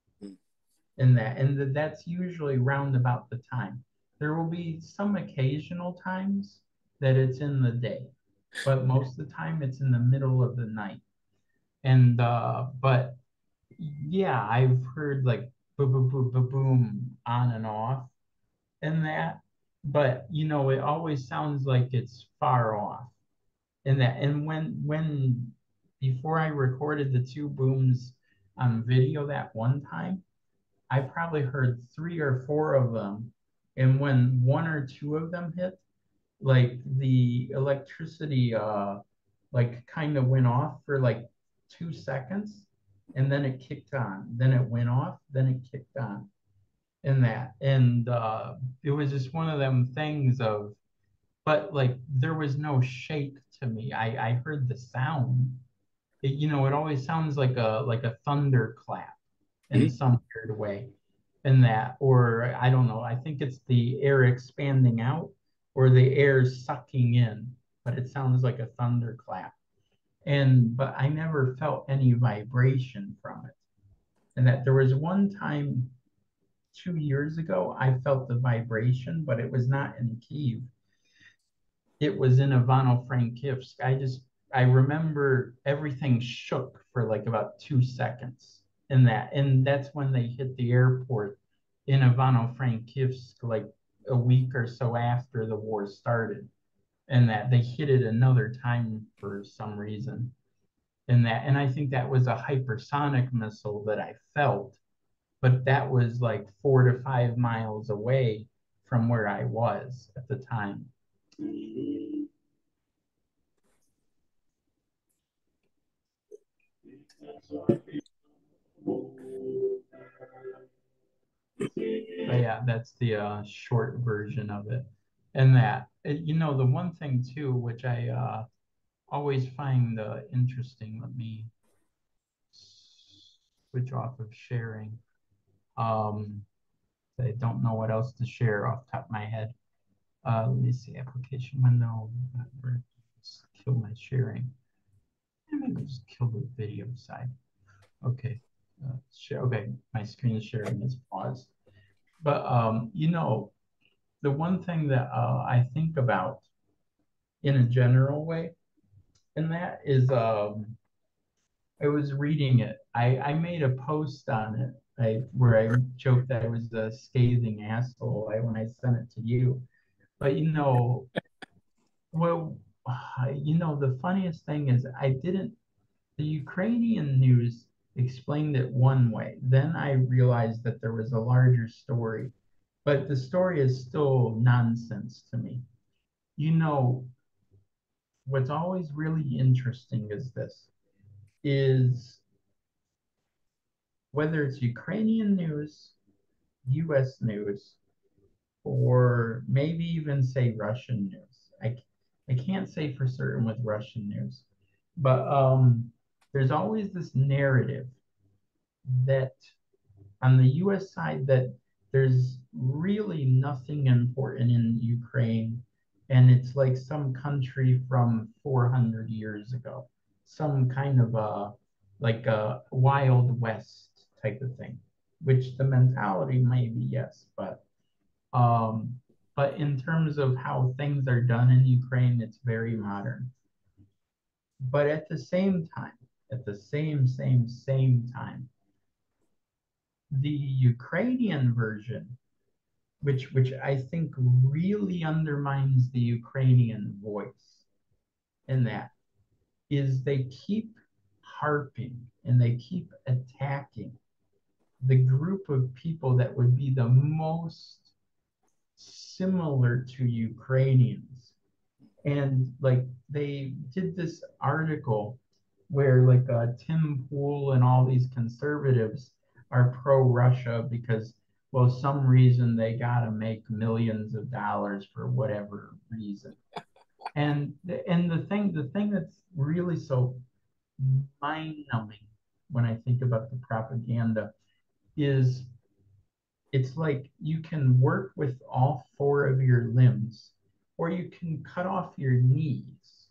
in that. And th- that's usually round about the time. There will be some occasional times that it's in the day, but most of the time it's in the middle of the night. And uh, but yeah, I've heard like boom, boom, boom, boom, boom on and off and that, but you know, it always sounds like it's far off in that. And when when before I recorded the two booms on video that one time, I probably heard three or four of them. And when one or two of them hit, like the electricity uh like kind of went off for like two seconds and then it kicked on. Then it went off, then it kicked on in that. And uh it was just one of them things of, but like there was no shake to me. I I heard the sound. It, you know, it always sounds like a like a thunderclap in mm-hmm. some weird way in that, or I don't know. I think it's the air expanding out or the air sucking in, but it sounds like a thunderclap. And but I never felt any vibration from it. And that there was one time two years ago, I felt the vibration, but it was not in Kyiv. It was in Ivano-Frankivsk. I just I remember everything shook for like about two seconds in that, and that's when they hit the airport in Ivano-Frankivsk like a week or so after the war started, and that they hit it another time for some reason. And that, and I think that was a hypersonic missile that I felt, but that was like four to five miles away from where I was at the time. But yeah, that's the uh, short version of it. And that, you know, the one thing too, which I uh, always find uh, interesting, let me switch off of sharing. Um, I don't know what else to share off the top of my head. Uh, let me see, application window, just kill my sharing. Maybe just kill the video side. Okay, uh, share, okay, my screen sharing is paused. But, um, you know, the one thing that uh, I think about in a general way, and that is, um, I was reading it. I, I made a post on it I, where I joked that I was a scathing asshole I, when I sent it to you. But, you know, well, you know, the funniest thing is I didn't, the Ukrainian news explained it one way. Then I realized that there was a larger story, but the story is still nonsense to me. You know, what's always really interesting is this, is whether it's Ukrainian news, U S news, or maybe even say Russian news. I, I can't say for certain with Russian news, but um, there's always this narrative that on the U S side that there's really nothing important in Ukraine, and it's like some country from four hundred years ago, some kind of a like a Wild West type of thing, which the mentality may be yes, but um, but in terms of how things are done in Ukraine, it's very modern. But at the same time, at the same, same, same time, the Ukrainian version, which which I think really undermines the Ukrainian voice in that, is they keep harping and they keep attacking the group of people that would be the most similar to Ukrainians. And like they did this article where like uh, Tim Pool and all these conservatives are pro-Russia because, well, some reason they got to make millions of dollars for whatever reason. And and the thing the thing that's really so mind-numbing when I think about the propaganda is it's like you can work with all four of your limbs or you can cut off your knees.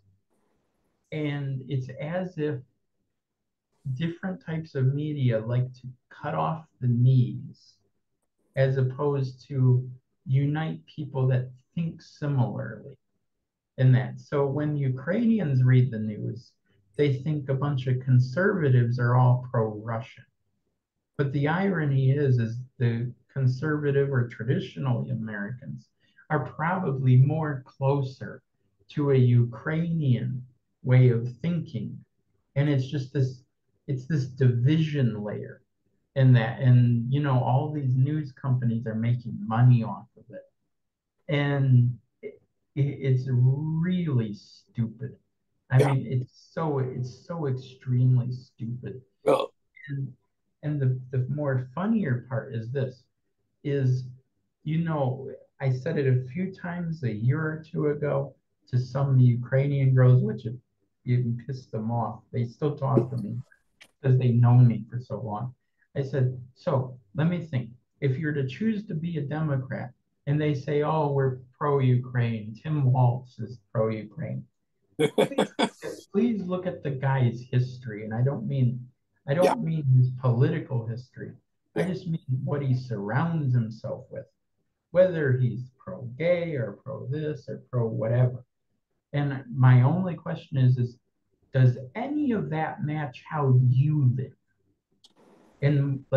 And it's as if different types of media like to cut off the knees as opposed to unite people that think similarly in that. So when Ukrainians read the news, they think a bunch of conservatives are all pro-Russian. But the irony is, is the conservative or traditional Americans are probably more closer to a Ukrainian way of thinking. And it's just this, it's this division layer in that. And, you know, all these news companies are making money off of it. And it, it's really stupid. I Yeah. mean, it's so, it's so extremely stupid. Well, And and the, the more funnier part is this is, you know, I said it a few times a year or two ago to some Ukrainian girls, which it even pissed them off. They still talk to me because they know me for so long. I said, so let me think. If you're to choose to be a Democrat and they say, oh, we're pro-Ukraine, Tim Walz is pro-Ukraine, please, please look at the guy's history. And I don't mean I yeah, don't mean his political history. I yeah, just mean what he surrounds himself with, whether he's pro-gay or pro this or pro whatever. And my only question is, is does any of that match how you live? And like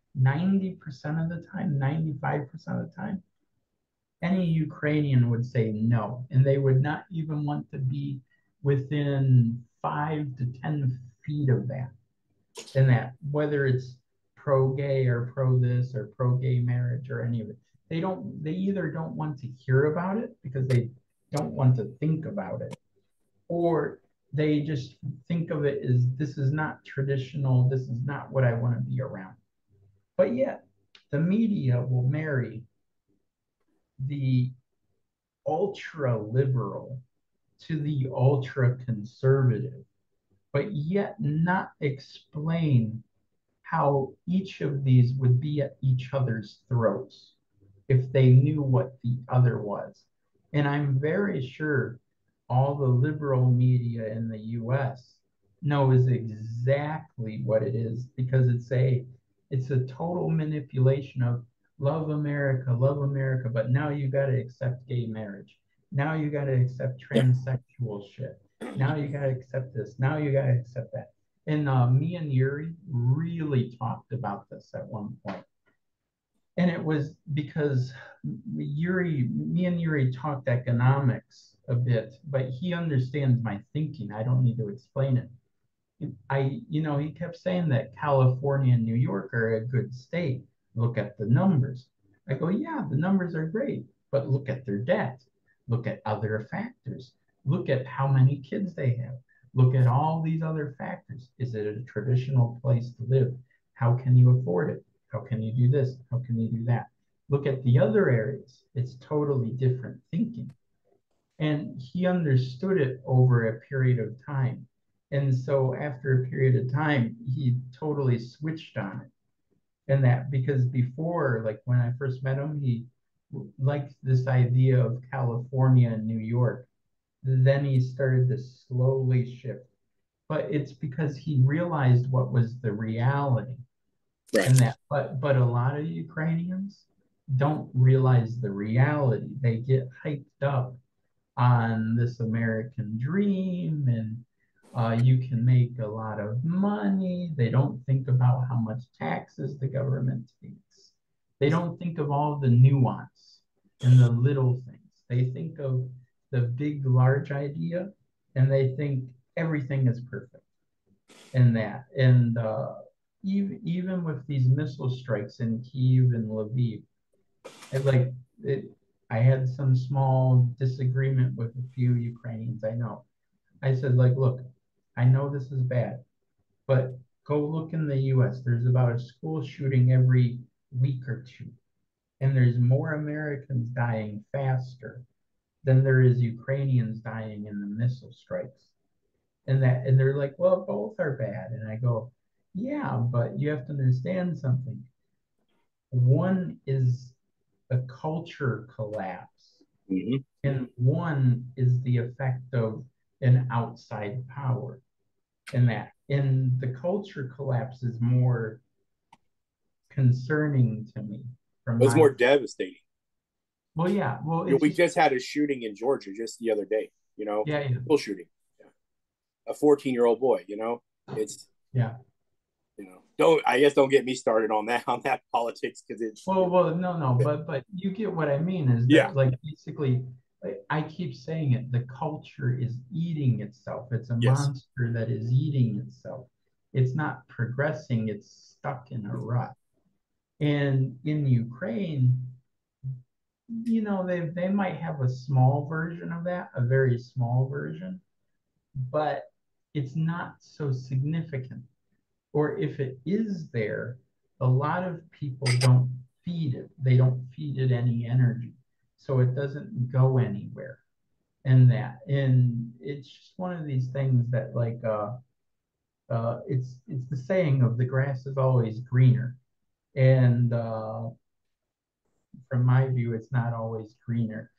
ninety percent of the time, ninety-five percent of the time, any Ukrainian would say no, and they would not even want to be within five to ten feet of that. And that, whether it's pro-gay or pro-this or pro-gay marriage or any of it, they don't, they either don't want to hear about it because they don't want to think about it, or they just think of it as this is not traditional, this is not what I want to be around. But yet, the media will marry the ultra liberal to the ultra conservative, but yet not explain how each of these would be at each other's throats if they knew what the other was. And I'm very sure all the liberal media in the U S knows exactly what it is, because it's a it's a total manipulation of love America, love America, but now you got to accept gay marriage. Now you got to accept transsexual shit. Now you got to accept this. Now you got to accept that. And uh, me and Yuri really talked about this at one point. And it was because Yuri, me and Yuri talked economics a bit, but he understands my thinking. I don't need to explain it. I, you know, he kept saying that California and New York are a good state. Look at the numbers. I go, yeah, the numbers are great, but look at their debt. Look at other factors. Look at how many kids they have. Look at all these other factors. Is it a traditional place to live? How can you afford it? How can you do this? How can you do that? Look at the other areas. It's totally different thinking. And he understood it over a period of time. And so after a period of time, he totally switched on it. And that because before, like when I first met him, he liked this idea of California and New York. Then he started to slowly shift. But it's because he realized what was the reality. Right. And that, but but a lot of Ukrainians don't realize the reality. They get hyped up on this American dream, and uh, you can make a lot of money. They don't think about how much taxes the government takes. They don't think of all the nuance and the little things. They think of the big, large idea, and they think everything is perfect in that. And uh, even even with these missile strikes in Kyiv and Lviv, it, like it, I had some small disagreement with a few Ukrainians I know. I said, like, look, I know this is bad, but go look in the U S. There's about a school shooting every week or two, and there's more Americans dying faster than there is Ukrainians dying in the missile strikes. And that, and they're like, well, both are bad. And I go, yeah, but you have to understand something. One is a culture collapse, Mm-hmm. and one is the effect of an outside power. And that, and the culture collapse is more concerning to me from It was my. more devastating. Well, yeah, well, You know, it's we just, just had a shooting in Georgia just the other day. You know, yeah, yeah, school shooting. Yeah. A fourteen-year-old boy. You know, it's yeah. you know, don't I guess don't get me started on that on that politics because it's Well, well, no, no, but but you get what I mean is yeah, that, like, basically, like, I keep saying it, the culture is eating itself. It's a yes, monster that is eating itself. It's not progressing, it's stuck in a rut. And in Ukraine, you know, they they might have a small version of that, a very small version, but it's not so significant. Or if it is there, a lot of people don't feed it. They don't feed it any energy. So it doesn't go anywhere. And that, and it's just one of these things that, like, uh, uh, it's it's the saying of the grass is always greener. And uh, from my view, it's not always greener.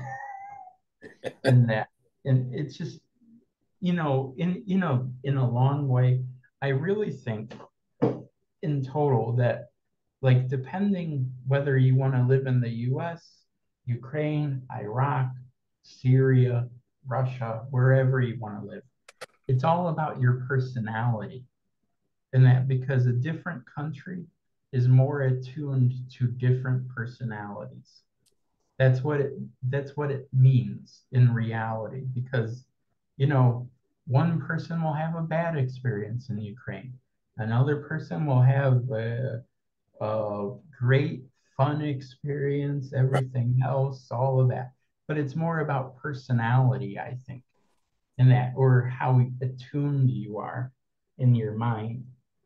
In that, and it's just, you know, in you know, in a long way, I really think in total that, like, depending whether you want to live in the U S, Ukraine, Iraq, Syria, Russia, wherever you want to live, it's all about your personality. And that, because a different country is more attuned to different personalities. That's what it that's what it means in reality, because you know, one person will have a bad experience in Ukraine. Another person will have a, a great fun experience, Right. everything else, all of that. But it's more about personality, I think, in that, or how attuned you are in your mind.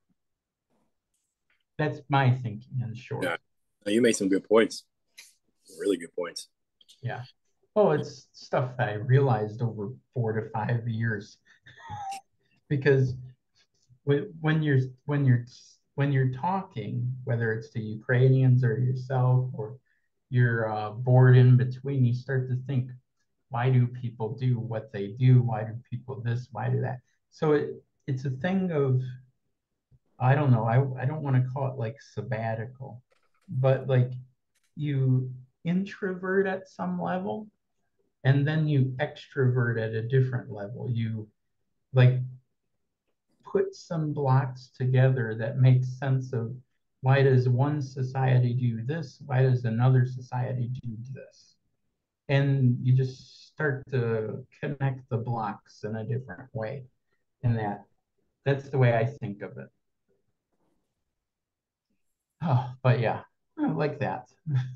That's my thinking in Yeah. short. You made some good points. Really good points. Yeah. Oh, it's stuff that I realized over four to five years, because when you're when you're when you're talking, whether it's to Ukrainians or yourself, or you're uh, bored in between, you start to think, why do people do what they do? Why do people this? Why do that? So it it's a thing of, I don't know. I I don't want to call it like sabbatical, but like you introvert at some level, and then you extrovert at a different level. You like put some blocks together that make sense of, why does one society do this? Why does another society do this? And you just start to connect the blocks in a different way. And that that's the way I think of it. Oh, but yeah, I like that.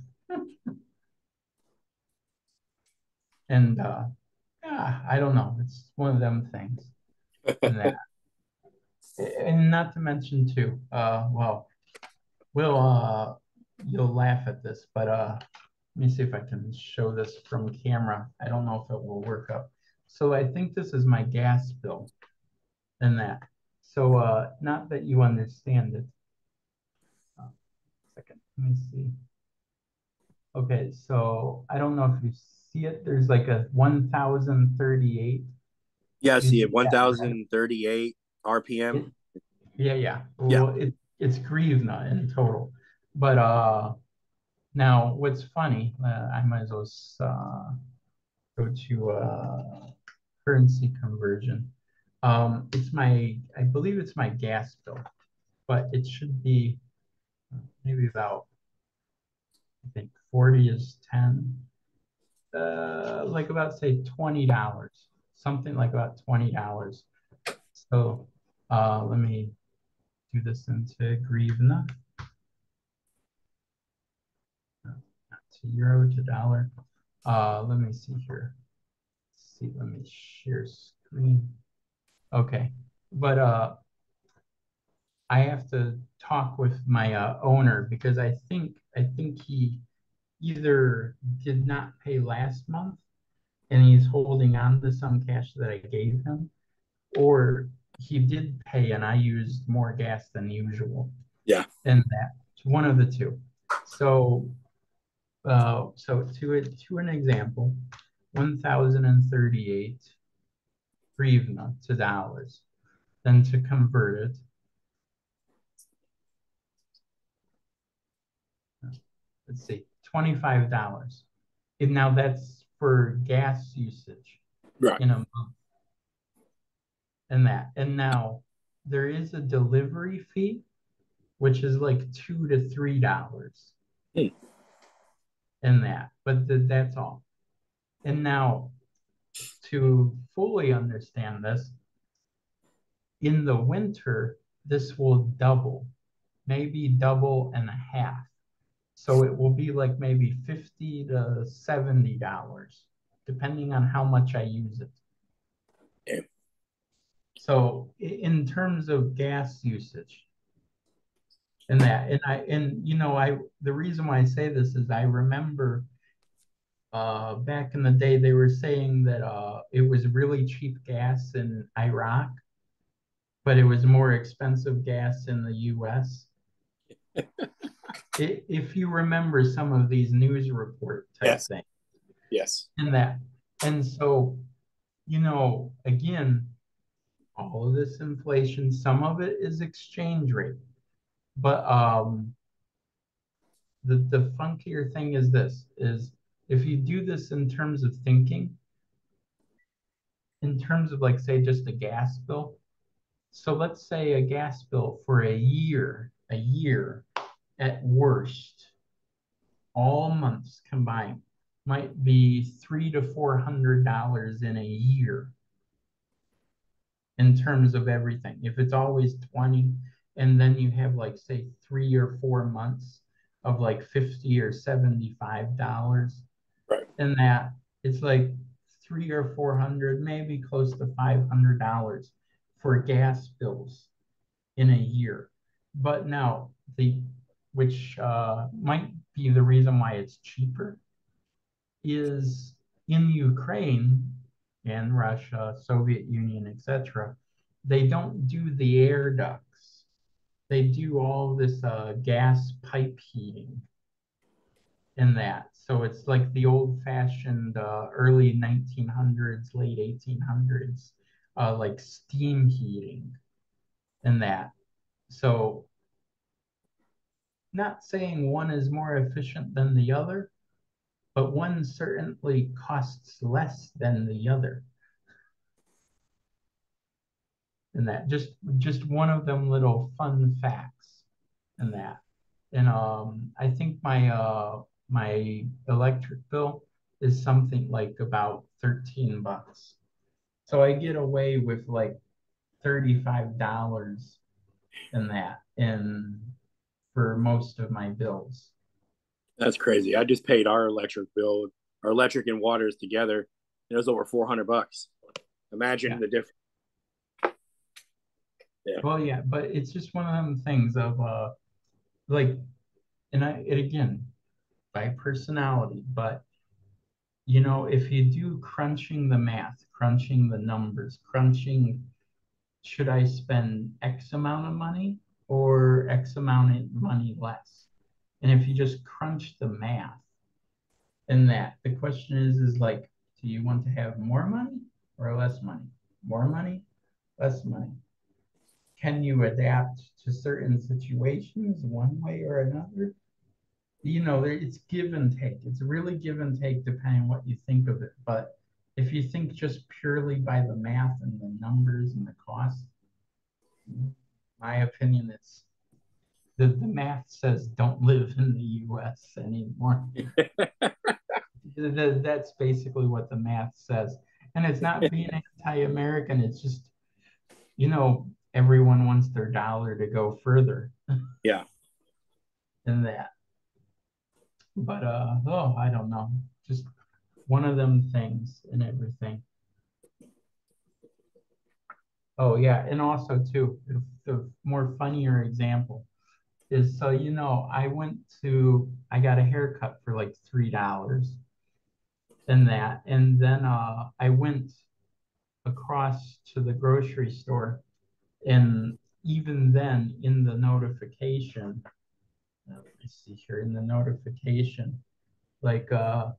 And uh, yeah, I don't know. It's one of them things. And that, and not to mention too, uh, well, we'll uh, you'll laugh at this, but uh, let me see if I can show this from camera. I don't know if it will work up. So I think this is my gas bill and that. So uh, not that you understand it. Uh, second, let me see. Okay, so I don't know if you see it. There's like a one thousand thirty-eight. Yeah, I You see see it. that, right? one thousand thirty-eight It, R P M. yeah, yeah. Yeah. Well, it, it's grivna in total. But uh, now what's funny, uh, I might as well uh, go to uh, currency conversion. Um, it's my, I believe it's my gas bill, but it should be uh, maybe about, I think forty is ten, uh, like about say twenty dollars, something like about twenty dollars. So uh, let me do this into grivna, uh, not to euro to dollar. Uh, let me see here. Let's see, let me share screen. Okay, but uh, I have to talk with my uh, owner, because I think I think he either did not pay last month and he's holding on to some cash that I gave him, or he did pay and I used more gas than usual. Yeah. And that one of the two. So uh, so to it to an example, one thousand thirty-eight hryvnia to dollars. Then to convert it, let's see, twenty-five dollars. And now that's for gas usage Right. in a month, and that. And now there is a delivery fee, which is like two to three dollars Hmm. in that. But th- that's all. And now to fully understand this, in the winter, this will double, maybe double and a half. So it will be like maybe fifty to seventy dollars, depending on how much I use it. Yeah. So in terms of gas usage and that, and I, and you know, I, the reason why I say this is I remember uh, back in the day, they were saying that uh, it was really cheap gas in Iraq, but it was more expensive gas in the U S. If you remember some of these news report type Yes. things Yes. and that. And so, you know, again, all of this inflation, some of it is exchange rate. But um, the, the funkier thing is this, is if you do this in terms of thinking, in terms of like, say, just a gas bill. So let's say a gas bill for a year, a year. at worst, all months combined might be three to four hundred dollars in a year in terms of everything. If it's always twenty, and then you have like say three or four months of like fifty or seventy-five dollars, Right. and that it's like three or four hundred, maybe close to five hundred dollars for gas bills in a year. But now the which uh, might be the reason why it's cheaper is in Ukraine and Russia, Soviet Union, et cetera. They don't do the air ducts. They do all this uh, gas pipe heating in that. So it's like the old-fashioned uh, early nineteen hundreds, late eighteen hundreds, uh, like steam heating in that. So not saying one is more efficient than the other, but one certainly costs less than the other. And that just just one of them little fun facts in that. And um, I think my uh, my electric bill is something like about thirteen bucks. So I get away with like thirty-five dollars in that in for most of my bills. That's crazy. I just paid our electric bill, our electric and waters together. It was over four hundred bucks. Imagine Yeah. the difference. Yeah. Well, yeah, but it's just one of them things of uh like, and I it again by personality, but you know, if you do crunching the math, crunching the numbers, crunching, should I spend X amount of money or X amount of money less? And if you just crunch the math in that, the question is, is like, do you want to have more money or less money? More money, less money. Can you adapt to certain situations one way or another? You know, it's give and take. It's really give and take depending on what you think of it. But if you think just purely by the math and the numbers and the cost, my opinion is the, the math says don't live in the U S anymore. That's basically what the math says. And it's not being anti-American, it's just, you know, everyone wants their dollar to go further. Yeah. Than that. But uh oh, I don't know. Just one of them things and everything. Oh yeah, and also too, the, the more funnier example is so you know, I went to I got a haircut for like three dollars and that, and then uh I went across to the grocery store, and even then in the notification, uh, let me see here in the notification, like uh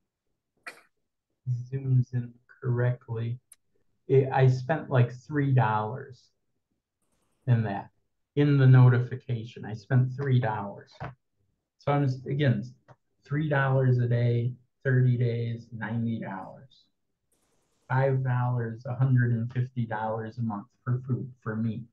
zooms in correctly. It, I spent like three dollars in that in the notification. I spent three dollars. So I'm just, again, three dollars a day, thirty days, ninety dollars. Five dollars, one hundred and fifty dollars a month for food for me.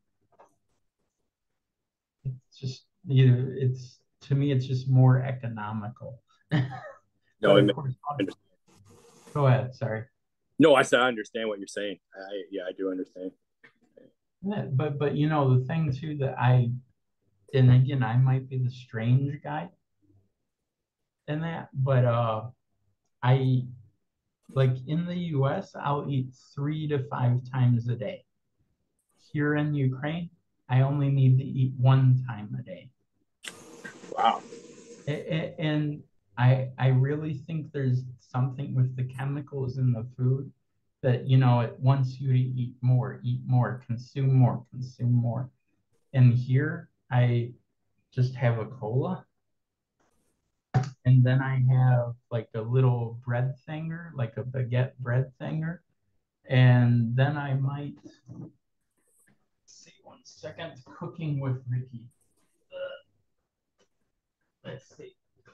It's just you know, it's to me, it's just more economical. No, But it of makes, course, go ahead. Sorry. no, I said I understand what you're saying. I yeah, I do understand. Yeah, but but you know the thing too that I and again I might be the strange guy in that, but uh I like in the U S I'll eat three to five times a day. Here in Ukraine, I only need to eat one time a day. Wow. And I I really think there's something with the chemicals in the food that you know it wants you to eat more, eat more, consume more, consume more. And here I just have a cola, and then I have like a little bread thinger, like a baguette bread thinger, and then I might see one second cooking with Ricky. Uh, let's see.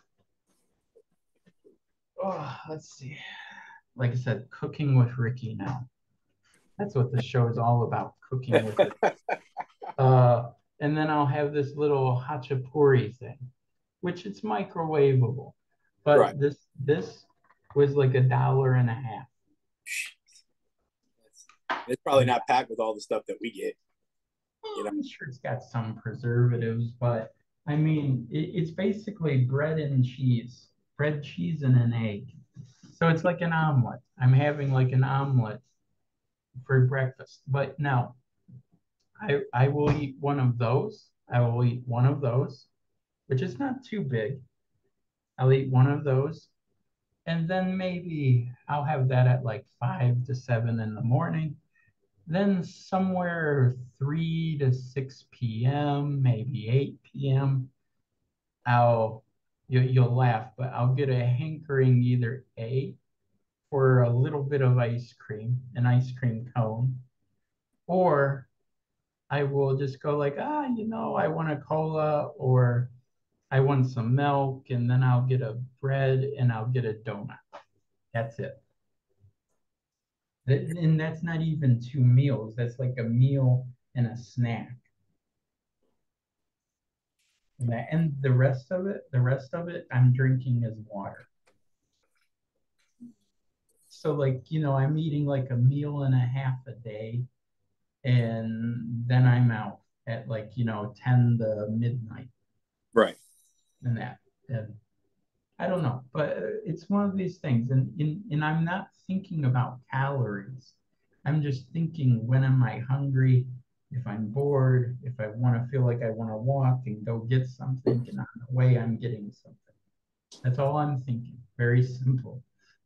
Oh, let's see. Like I said, cooking with Ricky now. That's what the show is all about, cooking with Ricky. Uh, And then I'll have this little hachapuri thing, which it's microwavable. Right. But this this was like a dollar and a half. It's probably not packed with all the stuff that we get. You know, I'm sure it's got some preservatives, but I mean, it, it's basically bread and cheese, bread, cheese, and an egg. So it's like an omelet. I'm having like an omelet for breakfast. But no, I, I will eat one of those. I will eat one of those, which is not too big. I'll eat one of those. And then maybe I'll have that at like five to seven in the morning. Then somewhere three to six p m, maybe eight p m, I'll you, you'll laugh, but I'll get a hankering either A for a little bit of ice cream, an ice cream cone, or I will just go like, ah, you know, I want a cola or I want some milk, and then I'll get a bread and I'll get a donut. That's it. And that's not even two meals. That's like a meal and a snack. And, that, and the rest of it, the rest of it, I'm drinking as water. So like, you know, I'm eating like a meal and a half a day, and then I'm out at like, you know, ten to midnight right. and that. And I don't know, but it's one of these things. And, and, and I'm not thinking about calories. I'm just thinking, when am I hungry? If I'm bored, if I want to feel like I want to walk and go get something, and on the way I'm getting something. That's all I'm thinking. Very simple.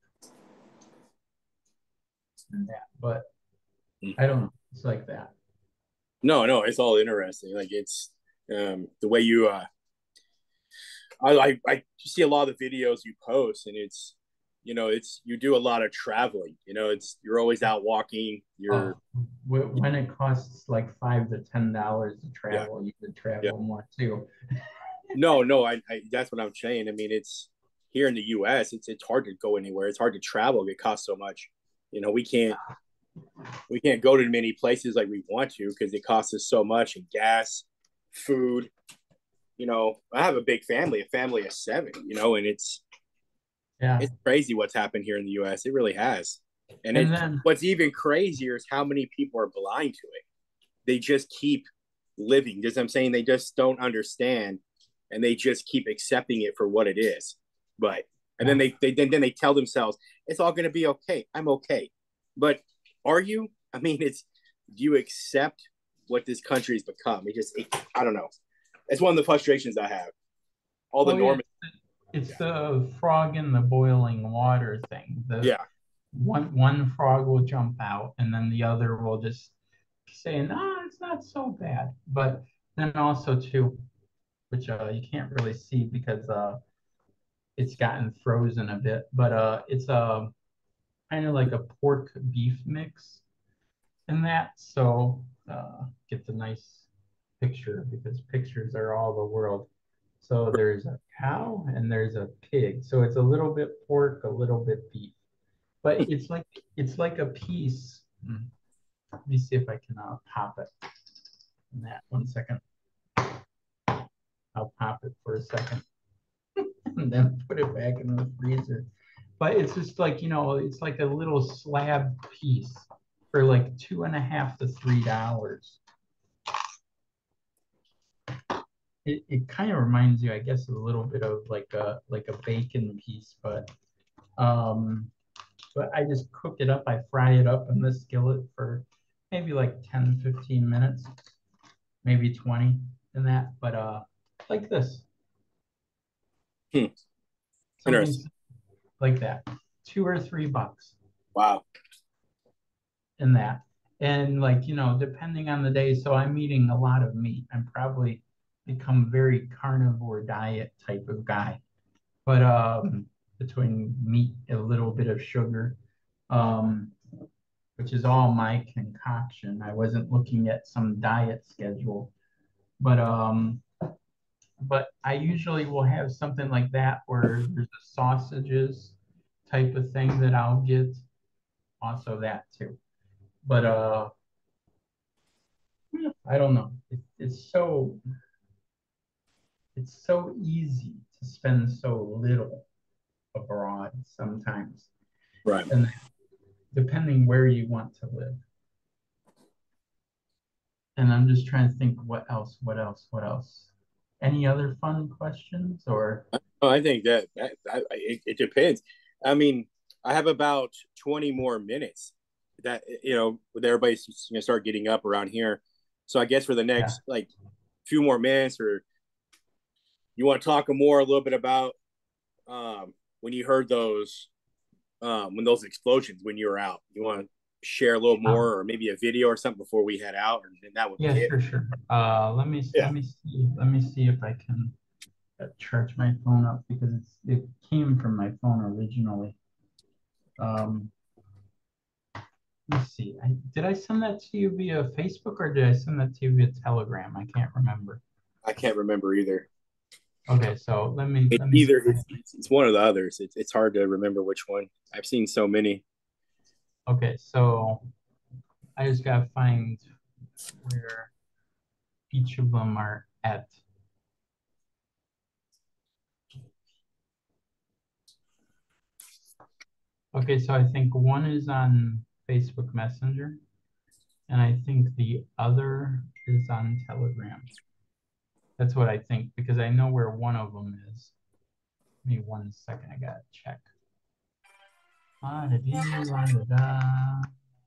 And that, but I don't know. It's like that. No, no, it's all interesting. Like it's um, the way you. Uh, I, I I see a lot of the videos you post, and it's you know it's you do a lot of traveling. You know, it's you're always out walking. You're Oh, when it costs like five to ten dollars to yeah travel, you could yeah. travel more too. No, no, I, I that's what I'm saying. I mean, it's here in the U S. It's it's hard to go anywhere. It's hard to travel. It costs so much. You know, we can't we can't go to many places like we want to because it costs us so much in gas, food. You know, I have a big family, a family of seven. You know, and it's Yeah. it's crazy what's happened here in the U S. It really has. And And it then, what's even crazier is how many people are blind to it. They just keep living. Just I'm saying they just don't understand and they just keep accepting it for what it is. But and then yeah. they they then, then they tell themselves it's all gonna be okay. I'm okay. But are you? I mean, it's do you accept what this country has become? It just it, I don't know. It's one of the frustrations I have. All the Oh yeah, normal. it's Yeah. the frog in the boiling water thing. The Yeah. one one frog will jump out, and then the other will just say, "No, it's not so bad." But then also too, which uh, you can't really see because uh, it's gotten frozen a bit. But uh, it's a uh, kind of like a pork beef mix in that. So uh, get the nice picture because pictures are all the world. So there's a cow and there's a pig. So it's a little bit pork, a little bit beef. But it's like it's like a piece. Hmm, let me see if I can uh, pop it. In that one second. I'll pop it for a second and then put it back in the freezer. But it's just like, you know, it's like a little slab piece for like two and a half to three dollars. It, it kind of reminds you, I guess, a little bit of like a like a bacon piece, but um, but I just cook it up. I fry it up in the skillet for maybe like ten, fifteen minutes, maybe twenty in that, but uh, like this, Hmm. something Interesting. like that, two or three bucks Wow. in that. And like, you know, depending on the day, so I'm eating a lot of meat. I'm probably become very carnivore diet type of guy. But um, between meat, a little bit of sugar, um, which is all my concoction. I wasn't looking at some diet schedule, but um, but I usually will have something like that where there's a sausages type of thing that I'll get. Also that too. But uh, I don't know. It, it's so it's so easy to spend so little abroad sometimes, Right. and depending where you want to live. And I'm just trying to think what else, what else, what else. Any other fun questions or Oh, I think that, that, that it, it depends. I mean, I have about twenty more minutes that, you know, with everybody's going to start getting up around here. So I guess for the yeah. next like few more minutes, or you want to talk more a little bit about um, when you heard those, um, when those explosions, when you were out, you want to share a little Um, more or maybe a video or something before we head out, and that would be yeah, it. sure, sure. Uh, let me Yeah. let me see let me see if I can uh, charge my phone up because it's it came from my phone originally. Um, let's see. I, did I send that to you via Facebook or did I send that to you via Telegram? I can't remember. I can't remember either. Okay, so let me It let me see. either it's, it's, it's one of the others. It's, it's hard to remember which one. I've seen so many. Okay, so I just gotta find where each of them are at. Okay, so I think one is on Facebook Messenger, and I think the other is on Telegram. That's what I think because I know where one of them is. Give me one second, I gotta check. La da dee, la da da,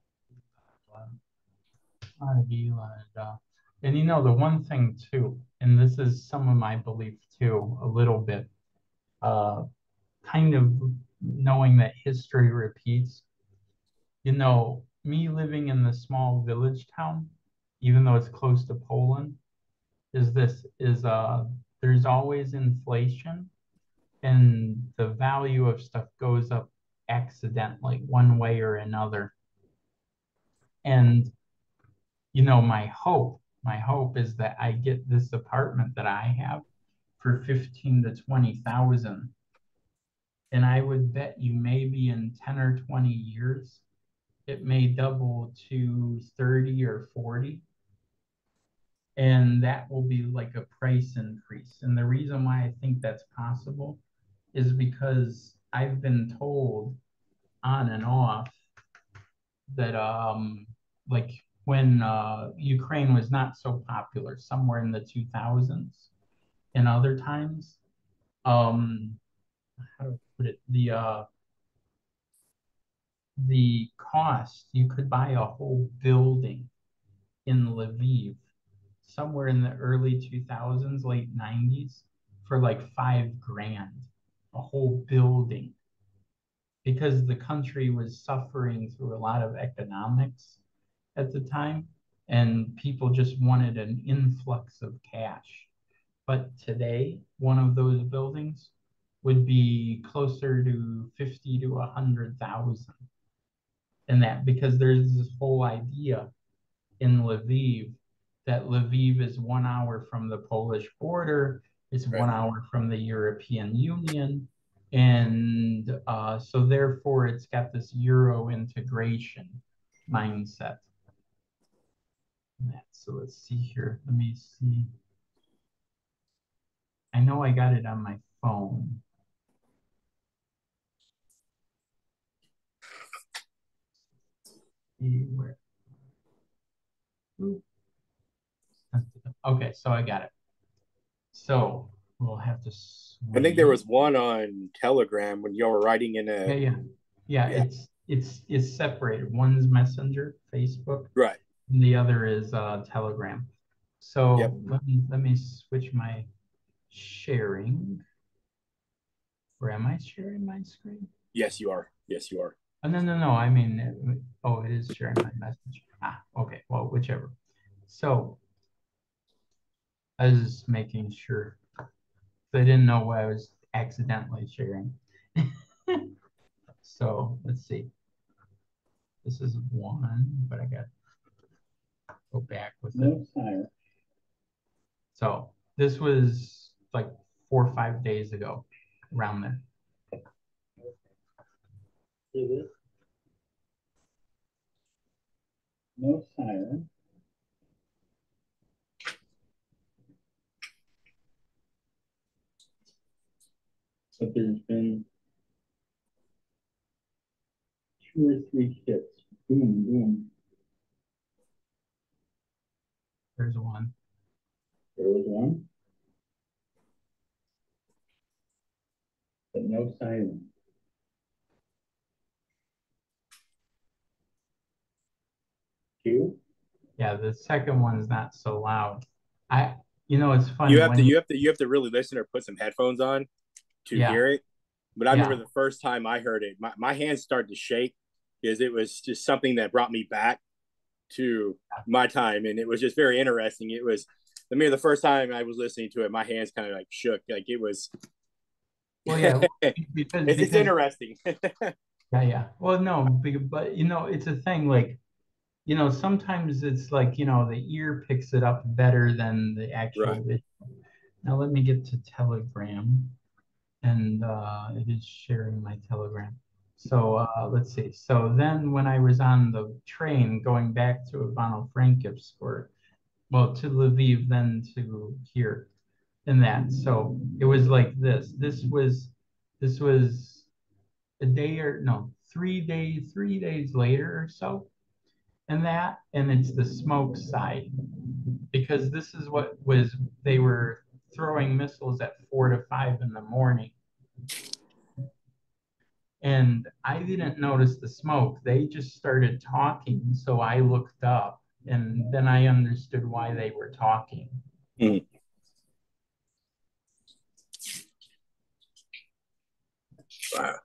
la da dee, la da da. And you know, the one thing too, and this is some of my belief too, a little bit, uh, kind of knowing that history repeats. You know, me living in the small village town, even though it's close to Poland, is this is uh there's always inflation and the value of stuff goes up accidentally one way or another. And you know, my hope, my hope is that I get this apartment that I have for fifteen to twenty thousand. And I would bet you maybe in ten or twenty years, it may double to thirty or forty. And that will be like a price increase. And the reason why I think that's possible is because I've been told on and off that um like when uh Ukraine was not so popular somewhere in the two thousands and other times um how to put it the uh the cost you could buy a whole building in Lviv somewhere in the early two thousands, late nineties, for like five grand, a whole building, because the country was suffering through a lot of economics at the time, and people just wanted an influx of cash. But today, one of those buildings would be closer to fifty to a hundred thousand. And that because there's this whole idea in Lviv that Lviv is one hour from the Polish border, it's Right. one hour from the European Union. And uh, so therefore it's got this Euro integration mindset. So let's see here. Let me see. I know I got it on my phone. See where? Okay, so I got it. So we'll have to I think there swing. was one on Telegram when y'all were writing in a Yeah, yeah, yeah. yeah. It's it's it's separated. One's Messenger, Facebook, Right. and the other is uh, Telegram. Yep. So let me let me switch my sharing. Or am I sharing my screen? Yes, you are. Yes, you are. Oh, no, no, no. I mean, oh, it is sharing my message. Ah, okay. Well, whichever. So I was just making sure. I didn't know what I was accidentally sharing. So let's see. This is one, but I got to go back with it. No, so this was like four or five days ago, around there. It is. No siren. two or three ships. Boom, boom. There's one. There was one. But no silence. Two? Yeah, the second one is not so loud. I, you know, it's funny You have to when, you have to you have to really listen or put some headphones on to yeah, hear it. But I remember yeah, the first time I heard it, my, my hands started to shake because it was just something that brought me back to my time, and it was just very interesting. It was, I mean, the first time I was listening to it, my hands kind of like shook, like it was. well, yeah, it's, because it's because interesting. yeah, yeah. Well, no, but, but you know, it's a thing like, you know, sometimes it's like, you know, the ear picks it up better than the Right. actual video. Now let me get to Telegram, and uh, it is sharing my Telegram. So uh, let's see. So then when I was on the train going back to Ivano-Frankivsk, or well, to Lviv, then to here, and that. So it was like this. This was this was a day or no, three days, three days later or so, and that, and it's the smoke side because this is what was they were throwing missiles at four to five in the morning. And I didn't notice the smoke. They just started talking. So I looked up and then I understood why they were talking. Mm. Wow.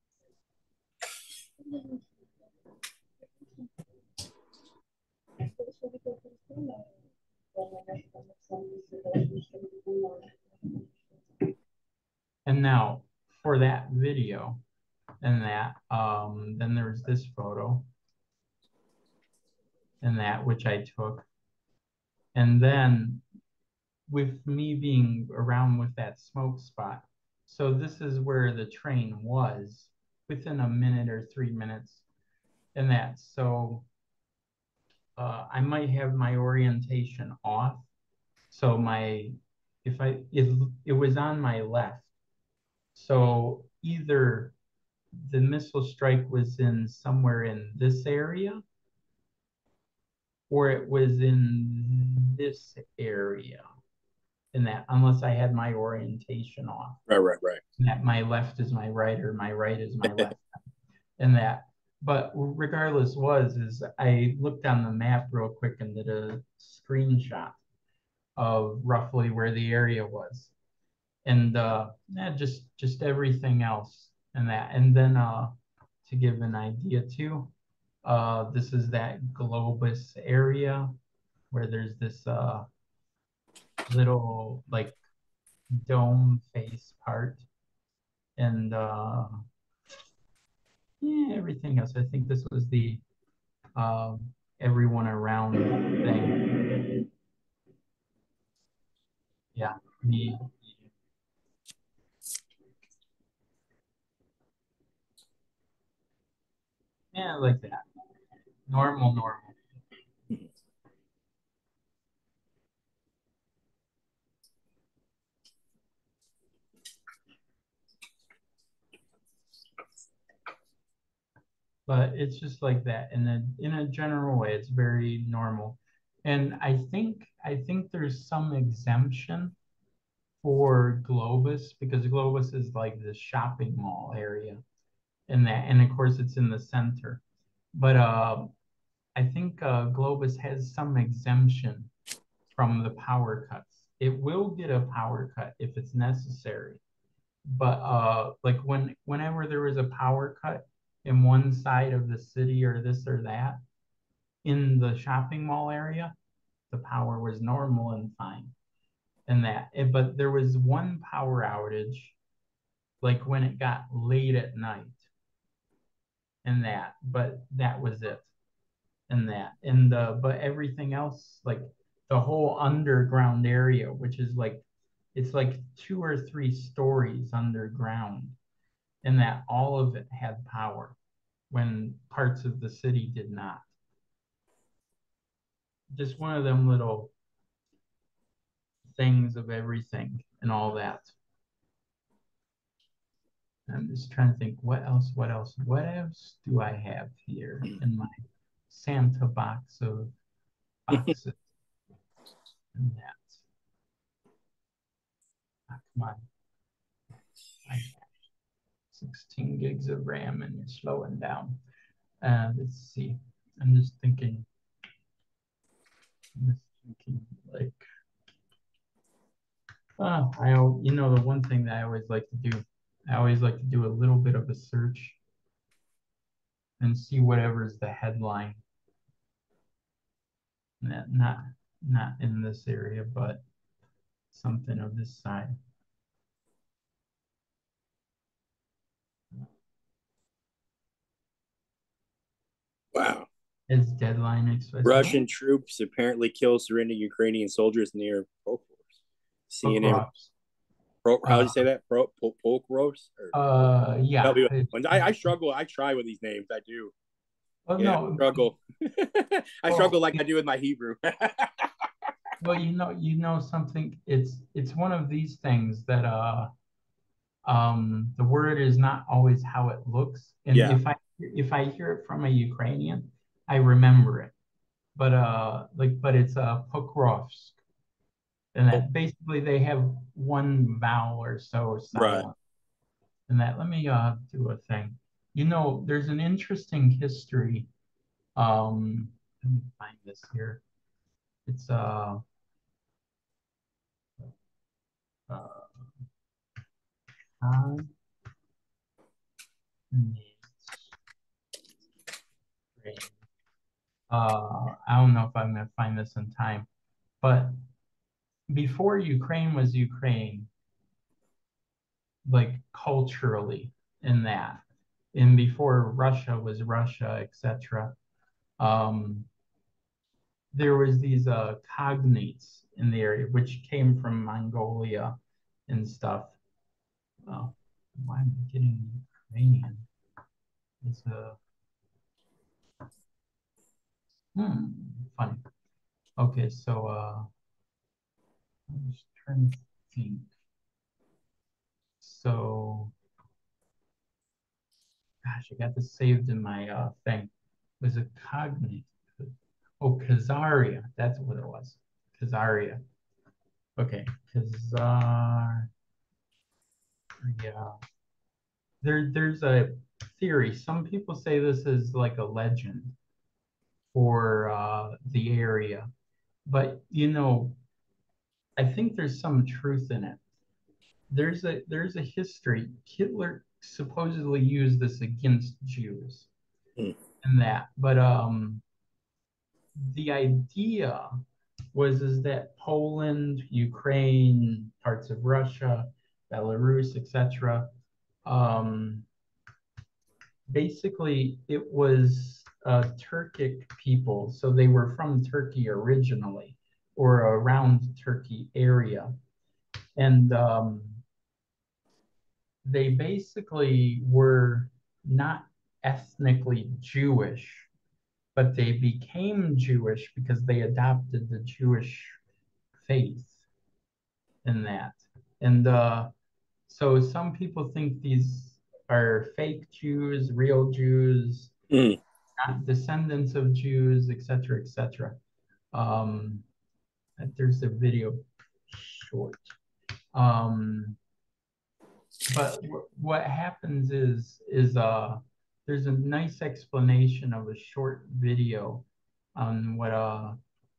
And now for that video and that, um, then there's this photo and that which I took. And then with me being around with that smoke spot. So this is where the train was within a minute or three minutes and that. So uh, I might have my orientation off. So my, if I, it, it was on my left. So either the missile strike was in somewhere in this area or it was in this area in that, unless I had my orientation off. Right, right, right. That my left is my right or my right is my left and that. But regardless was, is I looked on the map real quick and did a screenshot of roughly where the area was. And uh, yeah, just just everything else and that. And then uh, to give an idea too, uh, this is that globus area where there's this uh, little like dome face part and uh, yeah, everything else. I think this was the uh, everyone around thing. Yeah, me. Yeah, like that. Normal, normal. But it's just like that in a in a general way. It's very normal, and I think I think there's some exemption for Globus because Globus is like the shopping mall area, and that and of course it's in the center. But uh, I think uh, Globus has some exemption from the power cuts. It will get a power cut if it's necessary, but uh, like when whenever there was a power cut in one side of the city or this or that, in the shopping mall area, the power was normal and fine. And that, eh, but there was one power outage, like when it got late at night, and that, but that was it. And that, and uh, but everything else, like the whole underground area, which is like, it's like two or three stories underground, and that all of it had power when parts of the city did not. Just one of them little things of everything and all that. I'm just trying to think what else, what else, what else do I have here in my Santa box of boxes? And that. Ah, come on. I have sixteen gigs of RAM and you're slowing down. Uh, let's see. I'm just thinking, I'm just thinking like, uh, I, you know, the one thing that I always like to do, I always like to do a little bit of a search and see whatever's the headline. Not, not, not in this area, but something of this side. Wow. Is deadline express what? Russian troops apparently kill surrendering Ukrainian soldiers near Prokhorovsk. C N N. Across. Pro, how do Uh, you say that? Pro, Pro, Prokhorovsk? uh, Help yeah. me. It, I, I struggle. I try with these names. I do. well, Yeah, I no. struggle. I struggle Well, like I do with my Hebrew. well, you know, you know something. It's it's one of these things that uh um the word is not always how it looks. And Yeah. if I if I hear it from a Ukrainian, I remember it. But uh like but it's uh Pokrovsk. And Oh, that basically they have one vowel or so right. silent. And that let me uh do a thing. You know, there's an interesting history. Um let me find this here. It's uh, uh uh I don't know if I'm gonna find this in time, but before Ukraine was Ukraine, like culturally in that, and before Russia was Russia, et cetera. Um, there was these uh, cognates in the area, which came from Mongolia and stuff. Oh, why am I getting Ukrainian? It's a hmm, funny. Okay, so uh, I'm just trying to think. So, gosh, I got this saved in my uh, thing. It was a cognate. Oh, Khazaria. That's what it was. Khazaria. Okay, Khazaria. There, there's a theory. Some people say this is like a legend for uh, the area, but you know, I think there's some truth in it. There's a there's a history. Hitler supposedly used this against Jews Hmm. and that, but um, the idea was is that Poland, Ukraine, parts of Russia, Belarus, et cetera. Um, basically, it was uh, Turkic people, so they were from Turkey originally, or around Turkey area, and um, they basically were not ethnically Jewish, but they became Jewish because they adopted the Jewish faith in that. And uh, so some people think these are fake Jews, real Jews, Mm. not descendants of Jews, et cetera, et cetera. Um, there's a video short. Um, but w- what happens is is uh, there's a nice explanation of a short video on what uh,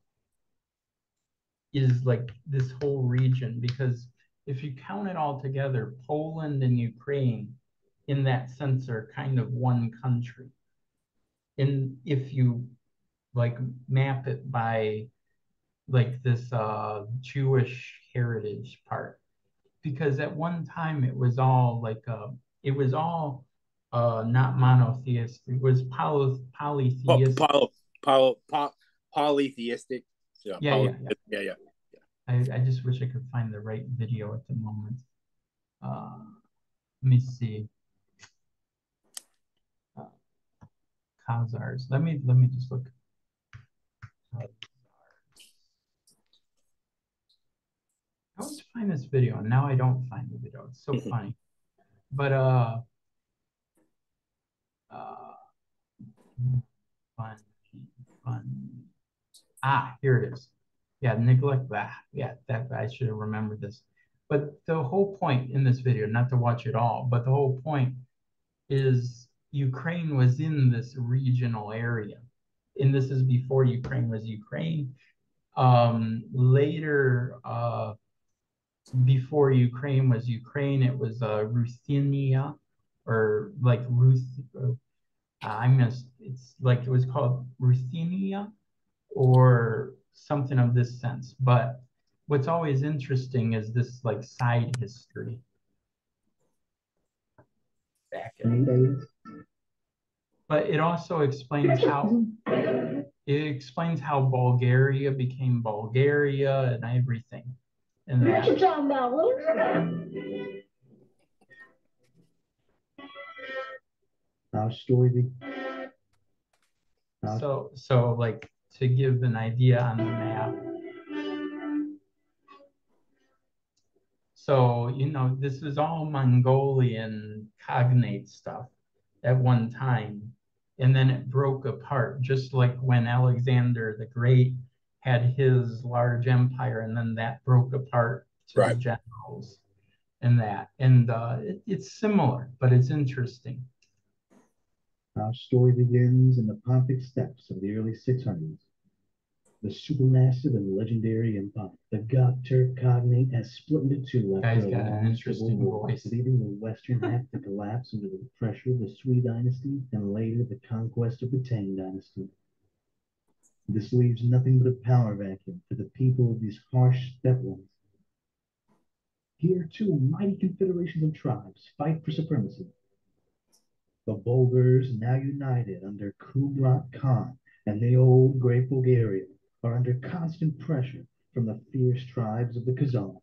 is like this whole region, because if you count it all together, Poland and Ukraine in that sense are kind of one country. And if you like map it by like this uh, Jewish heritage part, because at one time it was all like uh, it was all uh, not monotheistic, it was poly Po- polytheistic. poly, poly, po- polytheistic. Yeah, Yeah, poly, yeah, yeah. yeah, yeah. I, I just wish I could find the right video at the moment. Uh, let me see. Uh, Khazars. Let me let me just look. I always find this video, and now I don't find the video. It's so Mhm. funny. But uh, uh, fun, fun. Ah, here it is. Yeah, neglect that. Yeah, that I should have remembered this. But the whole point in this video, not to watch it all, but the whole point is Ukraine was in this regional area. And this is before Ukraine was Ukraine. Um, later, uh, before Ukraine was Ukraine, it was uh, Ruthenia, or like Ruth. Uh, I missed. It's like it was called Ruthenia or something of this sense. But what's always interesting is this like side history back in. But it also explains how it explains how Bulgaria became Bulgaria and everything. And that. What you talking about? Our story. So, so like to give an idea on the map. So, you know, this is all Mongolian cognate stuff at one time. And then it broke apart, just like when Alexander the Great had his large empire, and then that broke apart to Right. the generals and that. And uh, it, it's similar, but it's interesting. Our story begins in the Pontic steppes of the early six hundreds. The supermassive and legendary empire, the Gokturk Cognate, has split into two Guy's after a got an long civil interesting war, voice. leaving the western half to collapse under the pressure of the Sui dynasty and later the conquest of the Tang dynasty. This leaves nothing but a power vacuum for the people of these harsh steppelands. Here, two mighty confederations of tribes fight for supremacy. The Bulgars, now united under Kubrat Khan and the old Great Bulgaria, are under constant pressure from the fierce tribes of the Khazars.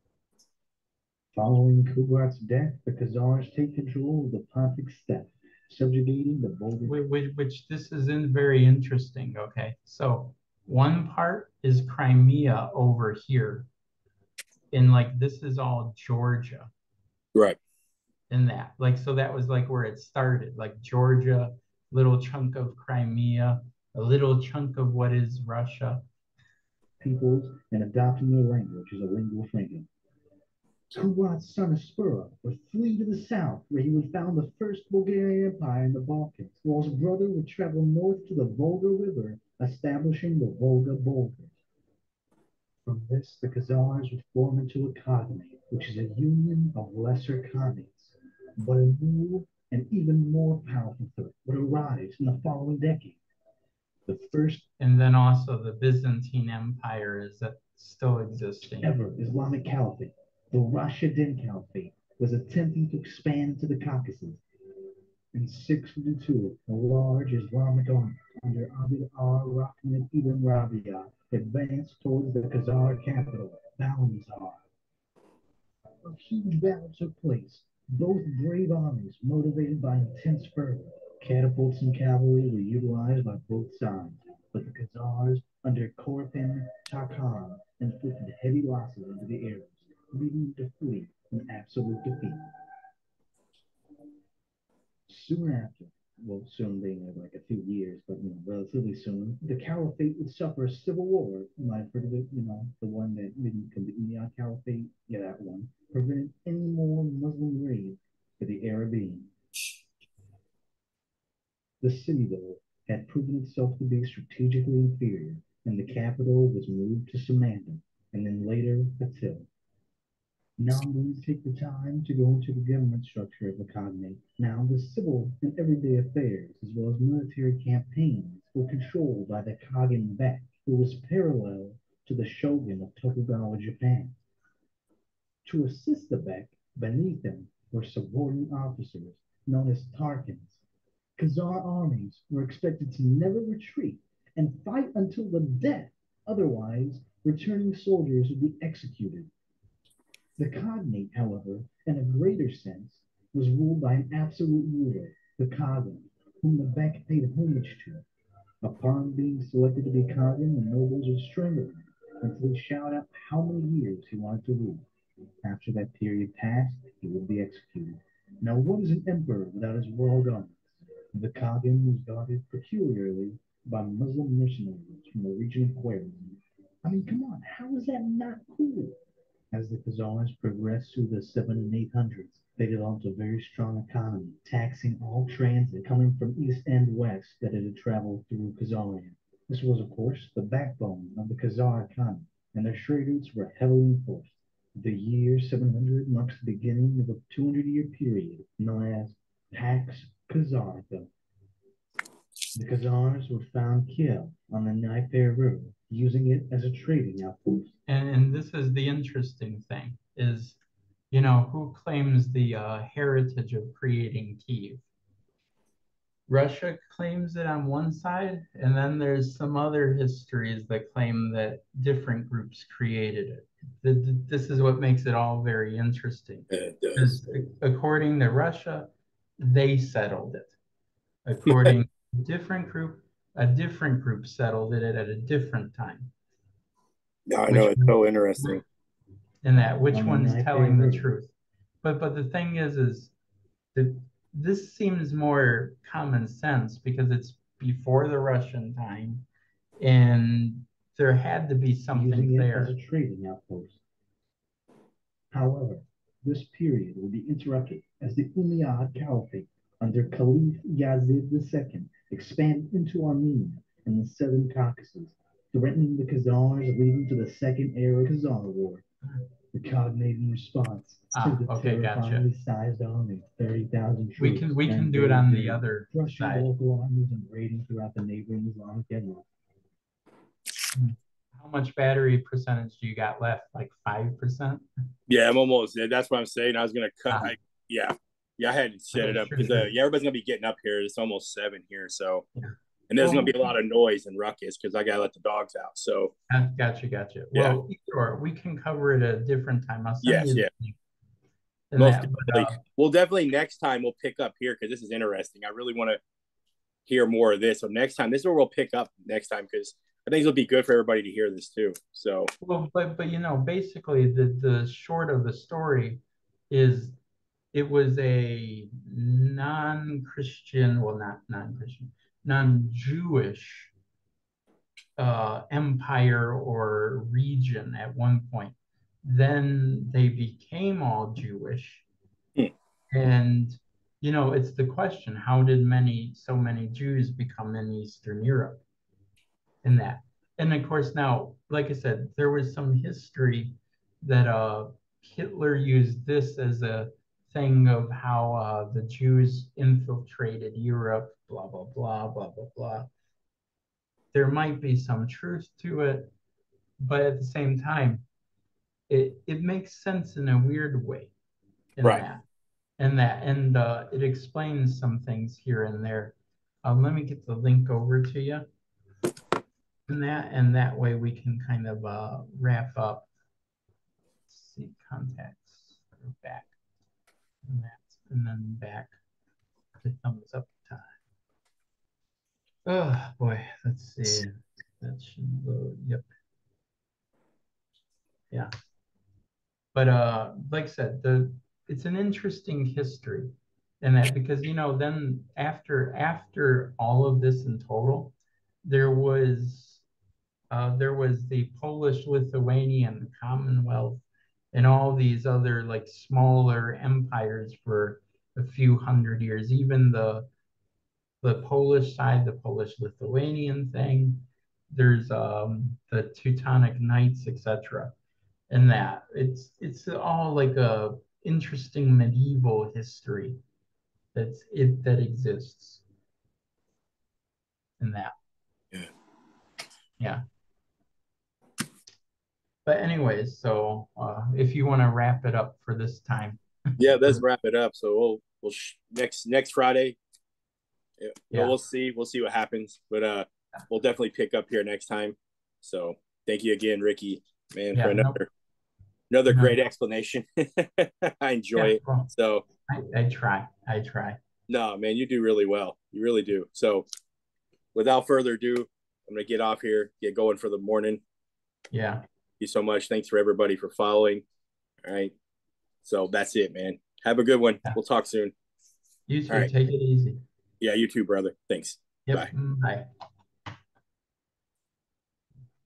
Following Kubrat's death, the Khazars take control of the Pontic steppe, subjugating the Bulgar. Which, which this isn't very interesting, okay? So one part is Crimea over here. And like this is all Georgia. Right. And that. Like, so that was like where it started, like Georgia, little chunk of Crimea, a little chunk of what is Russia. Peoples and adopting their language as a lingua franca. Kubrat's son Aspura would flee to the south, where he would found the first Bulgarian empire in the Balkans, while his brother would travel north to the Volga River, establishing the Volga Bulgars. From this, the Khazars would form into a cognate, which is a union of lesser cognates. But a new and even more powerful threat would arise in the following decade. The first, and then also the Byzantine Empire is that still existing. Ever Islamic Caliphate, the Rashidun Caliphate, was attempting to expand to the Caucasus. In six fifty-two, a large Islamic army under Abd al-Rahman ibn Rabia advanced towards the Khazar capital, Balanzar. A huge battle took place. Both brave armies, motivated by intense fervor, catapults and cavalry were utilized by both sides, but the Khazars, under Korpin Chakan, inflicted heavy losses into the Arabs, leading them to flee in absolute defeat. Soon after, well, soon being like a few years, but you know, relatively soon, the Caliphate would suffer a civil war. You might have heard of it, you know, the one that didn't come to Umayyad Caliphate, yeah, that one, prevented any more Muslim raids for the Arabian. The city, though, had proven itself to be strategically inferior, and the capital was moved to Samandar, and then later Batil. Now I'm going to take the time to go into the government structure of the cognate. Now the civil and everyday affairs, as well as military campaigns, were controlled by the Khagan Bek, who was parallel to the shogun of Tokugawa, Japan. To assist the Bek, beneath him were subordinate officers known as Tarkans. Khazar armies were expected to never retreat and fight until the death, otherwise returning soldiers would be executed. The cognate, however, in a greater sense, was ruled by an absolute ruler, the Khagan, whom the Bek paid homage to. Upon being selected to be Khagan, the nobles would strangle him until he shouted out how many years he wanted to rule. After that period passed, he would be executed. Now, what is an emperor without his royal garments? The Khagan was guarded peculiarly by Muslim mercenaries from the region of Kyiv. I mean, come on, how is that not cool? As the Khazars progressed through the seven and eight hundreds, they developed a very strong economy, taxing all transit coming from east and west that it had traveled through Khazarian. This was, of course, the backbone of the Khazar economy, and their trade routes were heavily enforced. The year seven hundred marks the beginning of a two hundred year period known as Pax Khazartha. The Khazars would found Kyiv on the Dnieper River, using it as a trading outpost. And, and this is the interesting thing is, you know, who claims the uh, heritage of creating Kyiv? Russia claims it on one side, and then there's some other histories that claim that different groups created it. This is what makes it all very interesting. It does. Because according to Russia, they settled it. According to a different group, a different group settled it at a different time. No, I know, Which it's so interesting. In that, which On the one's Dnieper telling the River. truth? But but the thing is, is that this seems more common sense because it's before the Russian time, and there had to be something using it as there. a trading outpost. However, this period would be interrupted as the Umayyad Caliphate under Caliph Yazid the Second expanded into Armenia and the southern Caucasus, threatening the Khazars, leading to the Second Arab Khazar War. The cognate in response Ah, sent a okay, gotcha. terrifyingly sized army, thirty thousand troops. We can we can and do it on the invading, other crushing side. local armies and raiding throughout the neighboring Islamic Empire. How much battery percentage do you got left? Like five percent? Yeah, I'm almost there. That's what I'm saying. I was gonna cut. Ah. I, yeah, yeah, I had to set Okay, it up sure, because uh, sure. yeah, everybody's gonna be getting up here. It's almost seven here, so Yeah. and there's Well, gonna be a lot of noise and ruckus because I gotta let the dogs out. So ah, Gotcha, gotcha. Yeah. Well, sure, we can cover it at a different time. I'll send yes, you the yeah, link in most that. But, definitely. uh, We'll definitely next time we'll pick up here because this is interesting. I really want to hear more of this. So next time, this is where we'll pick up next time because I think it'll be good for everybody to hear this too. So well, but but you know, basically the the short of the story is it was a non-Christian, well, not non-Christian, non-Jewish uh, empire or region at one point. Then they became all Jewish. Hmm. And, you know, it's the question, how did many, so many Jews become in Eastern Europe in that? And of course, now, like I said, there was some history that uh, Hitler used this as a thing of how uh, the Jews infiltrated Europe, blah, blah, blah, blah, blah, blah. There might be some truth to it, but at the same time, it, it makes sense in a weird way in right. that. And that, and uh, it explains some things here and there. Um, let me get the link over to you. And that, and that way we can kind of uh, wrap up. Let's see, contacts, go back, and that, and then back to thumbs up time. Oh boy, let's see. That should load. Yep. Yeah. But uh, like I said, the it's an interesting history, in that because you know then after after all of this in total, there was uh, there was the Polish-Lithuanian Commonwealth and all these other like smaller empires for a few hundred years. Even the the Polish side, the Polish-Lithuanian thing. There's um, the Teutonic Knights, et cetera. And that it's it's all like a interesting medieval history that's it that exists in that. Yeah. Yeah. But anyways, so uh, if you want to wrap it up for this time. Yeah, let's wrap it up. So we'll we'll sh- next next Friday. Yeah, Yeah. we'll see. We'll see what happens, but uh, we'll definitely pick up here next time. So thank you again, Ricky, man, Yeah, for another nope. another No. great explanation. I enjoy Yeah, it. well, So I, I try. I try. no, man, you do really well. You really do. So without further ado, I'm gonna get off here, get going for the morning. Yeah. Thank you so much. Thanks for everybody for following. All right. So that's it, man. Have a good one. Yeah. We'll talk soon. You too. All right. Take it easy. Yeah, you too, brother. Thanks. Yep. Bye. Bye.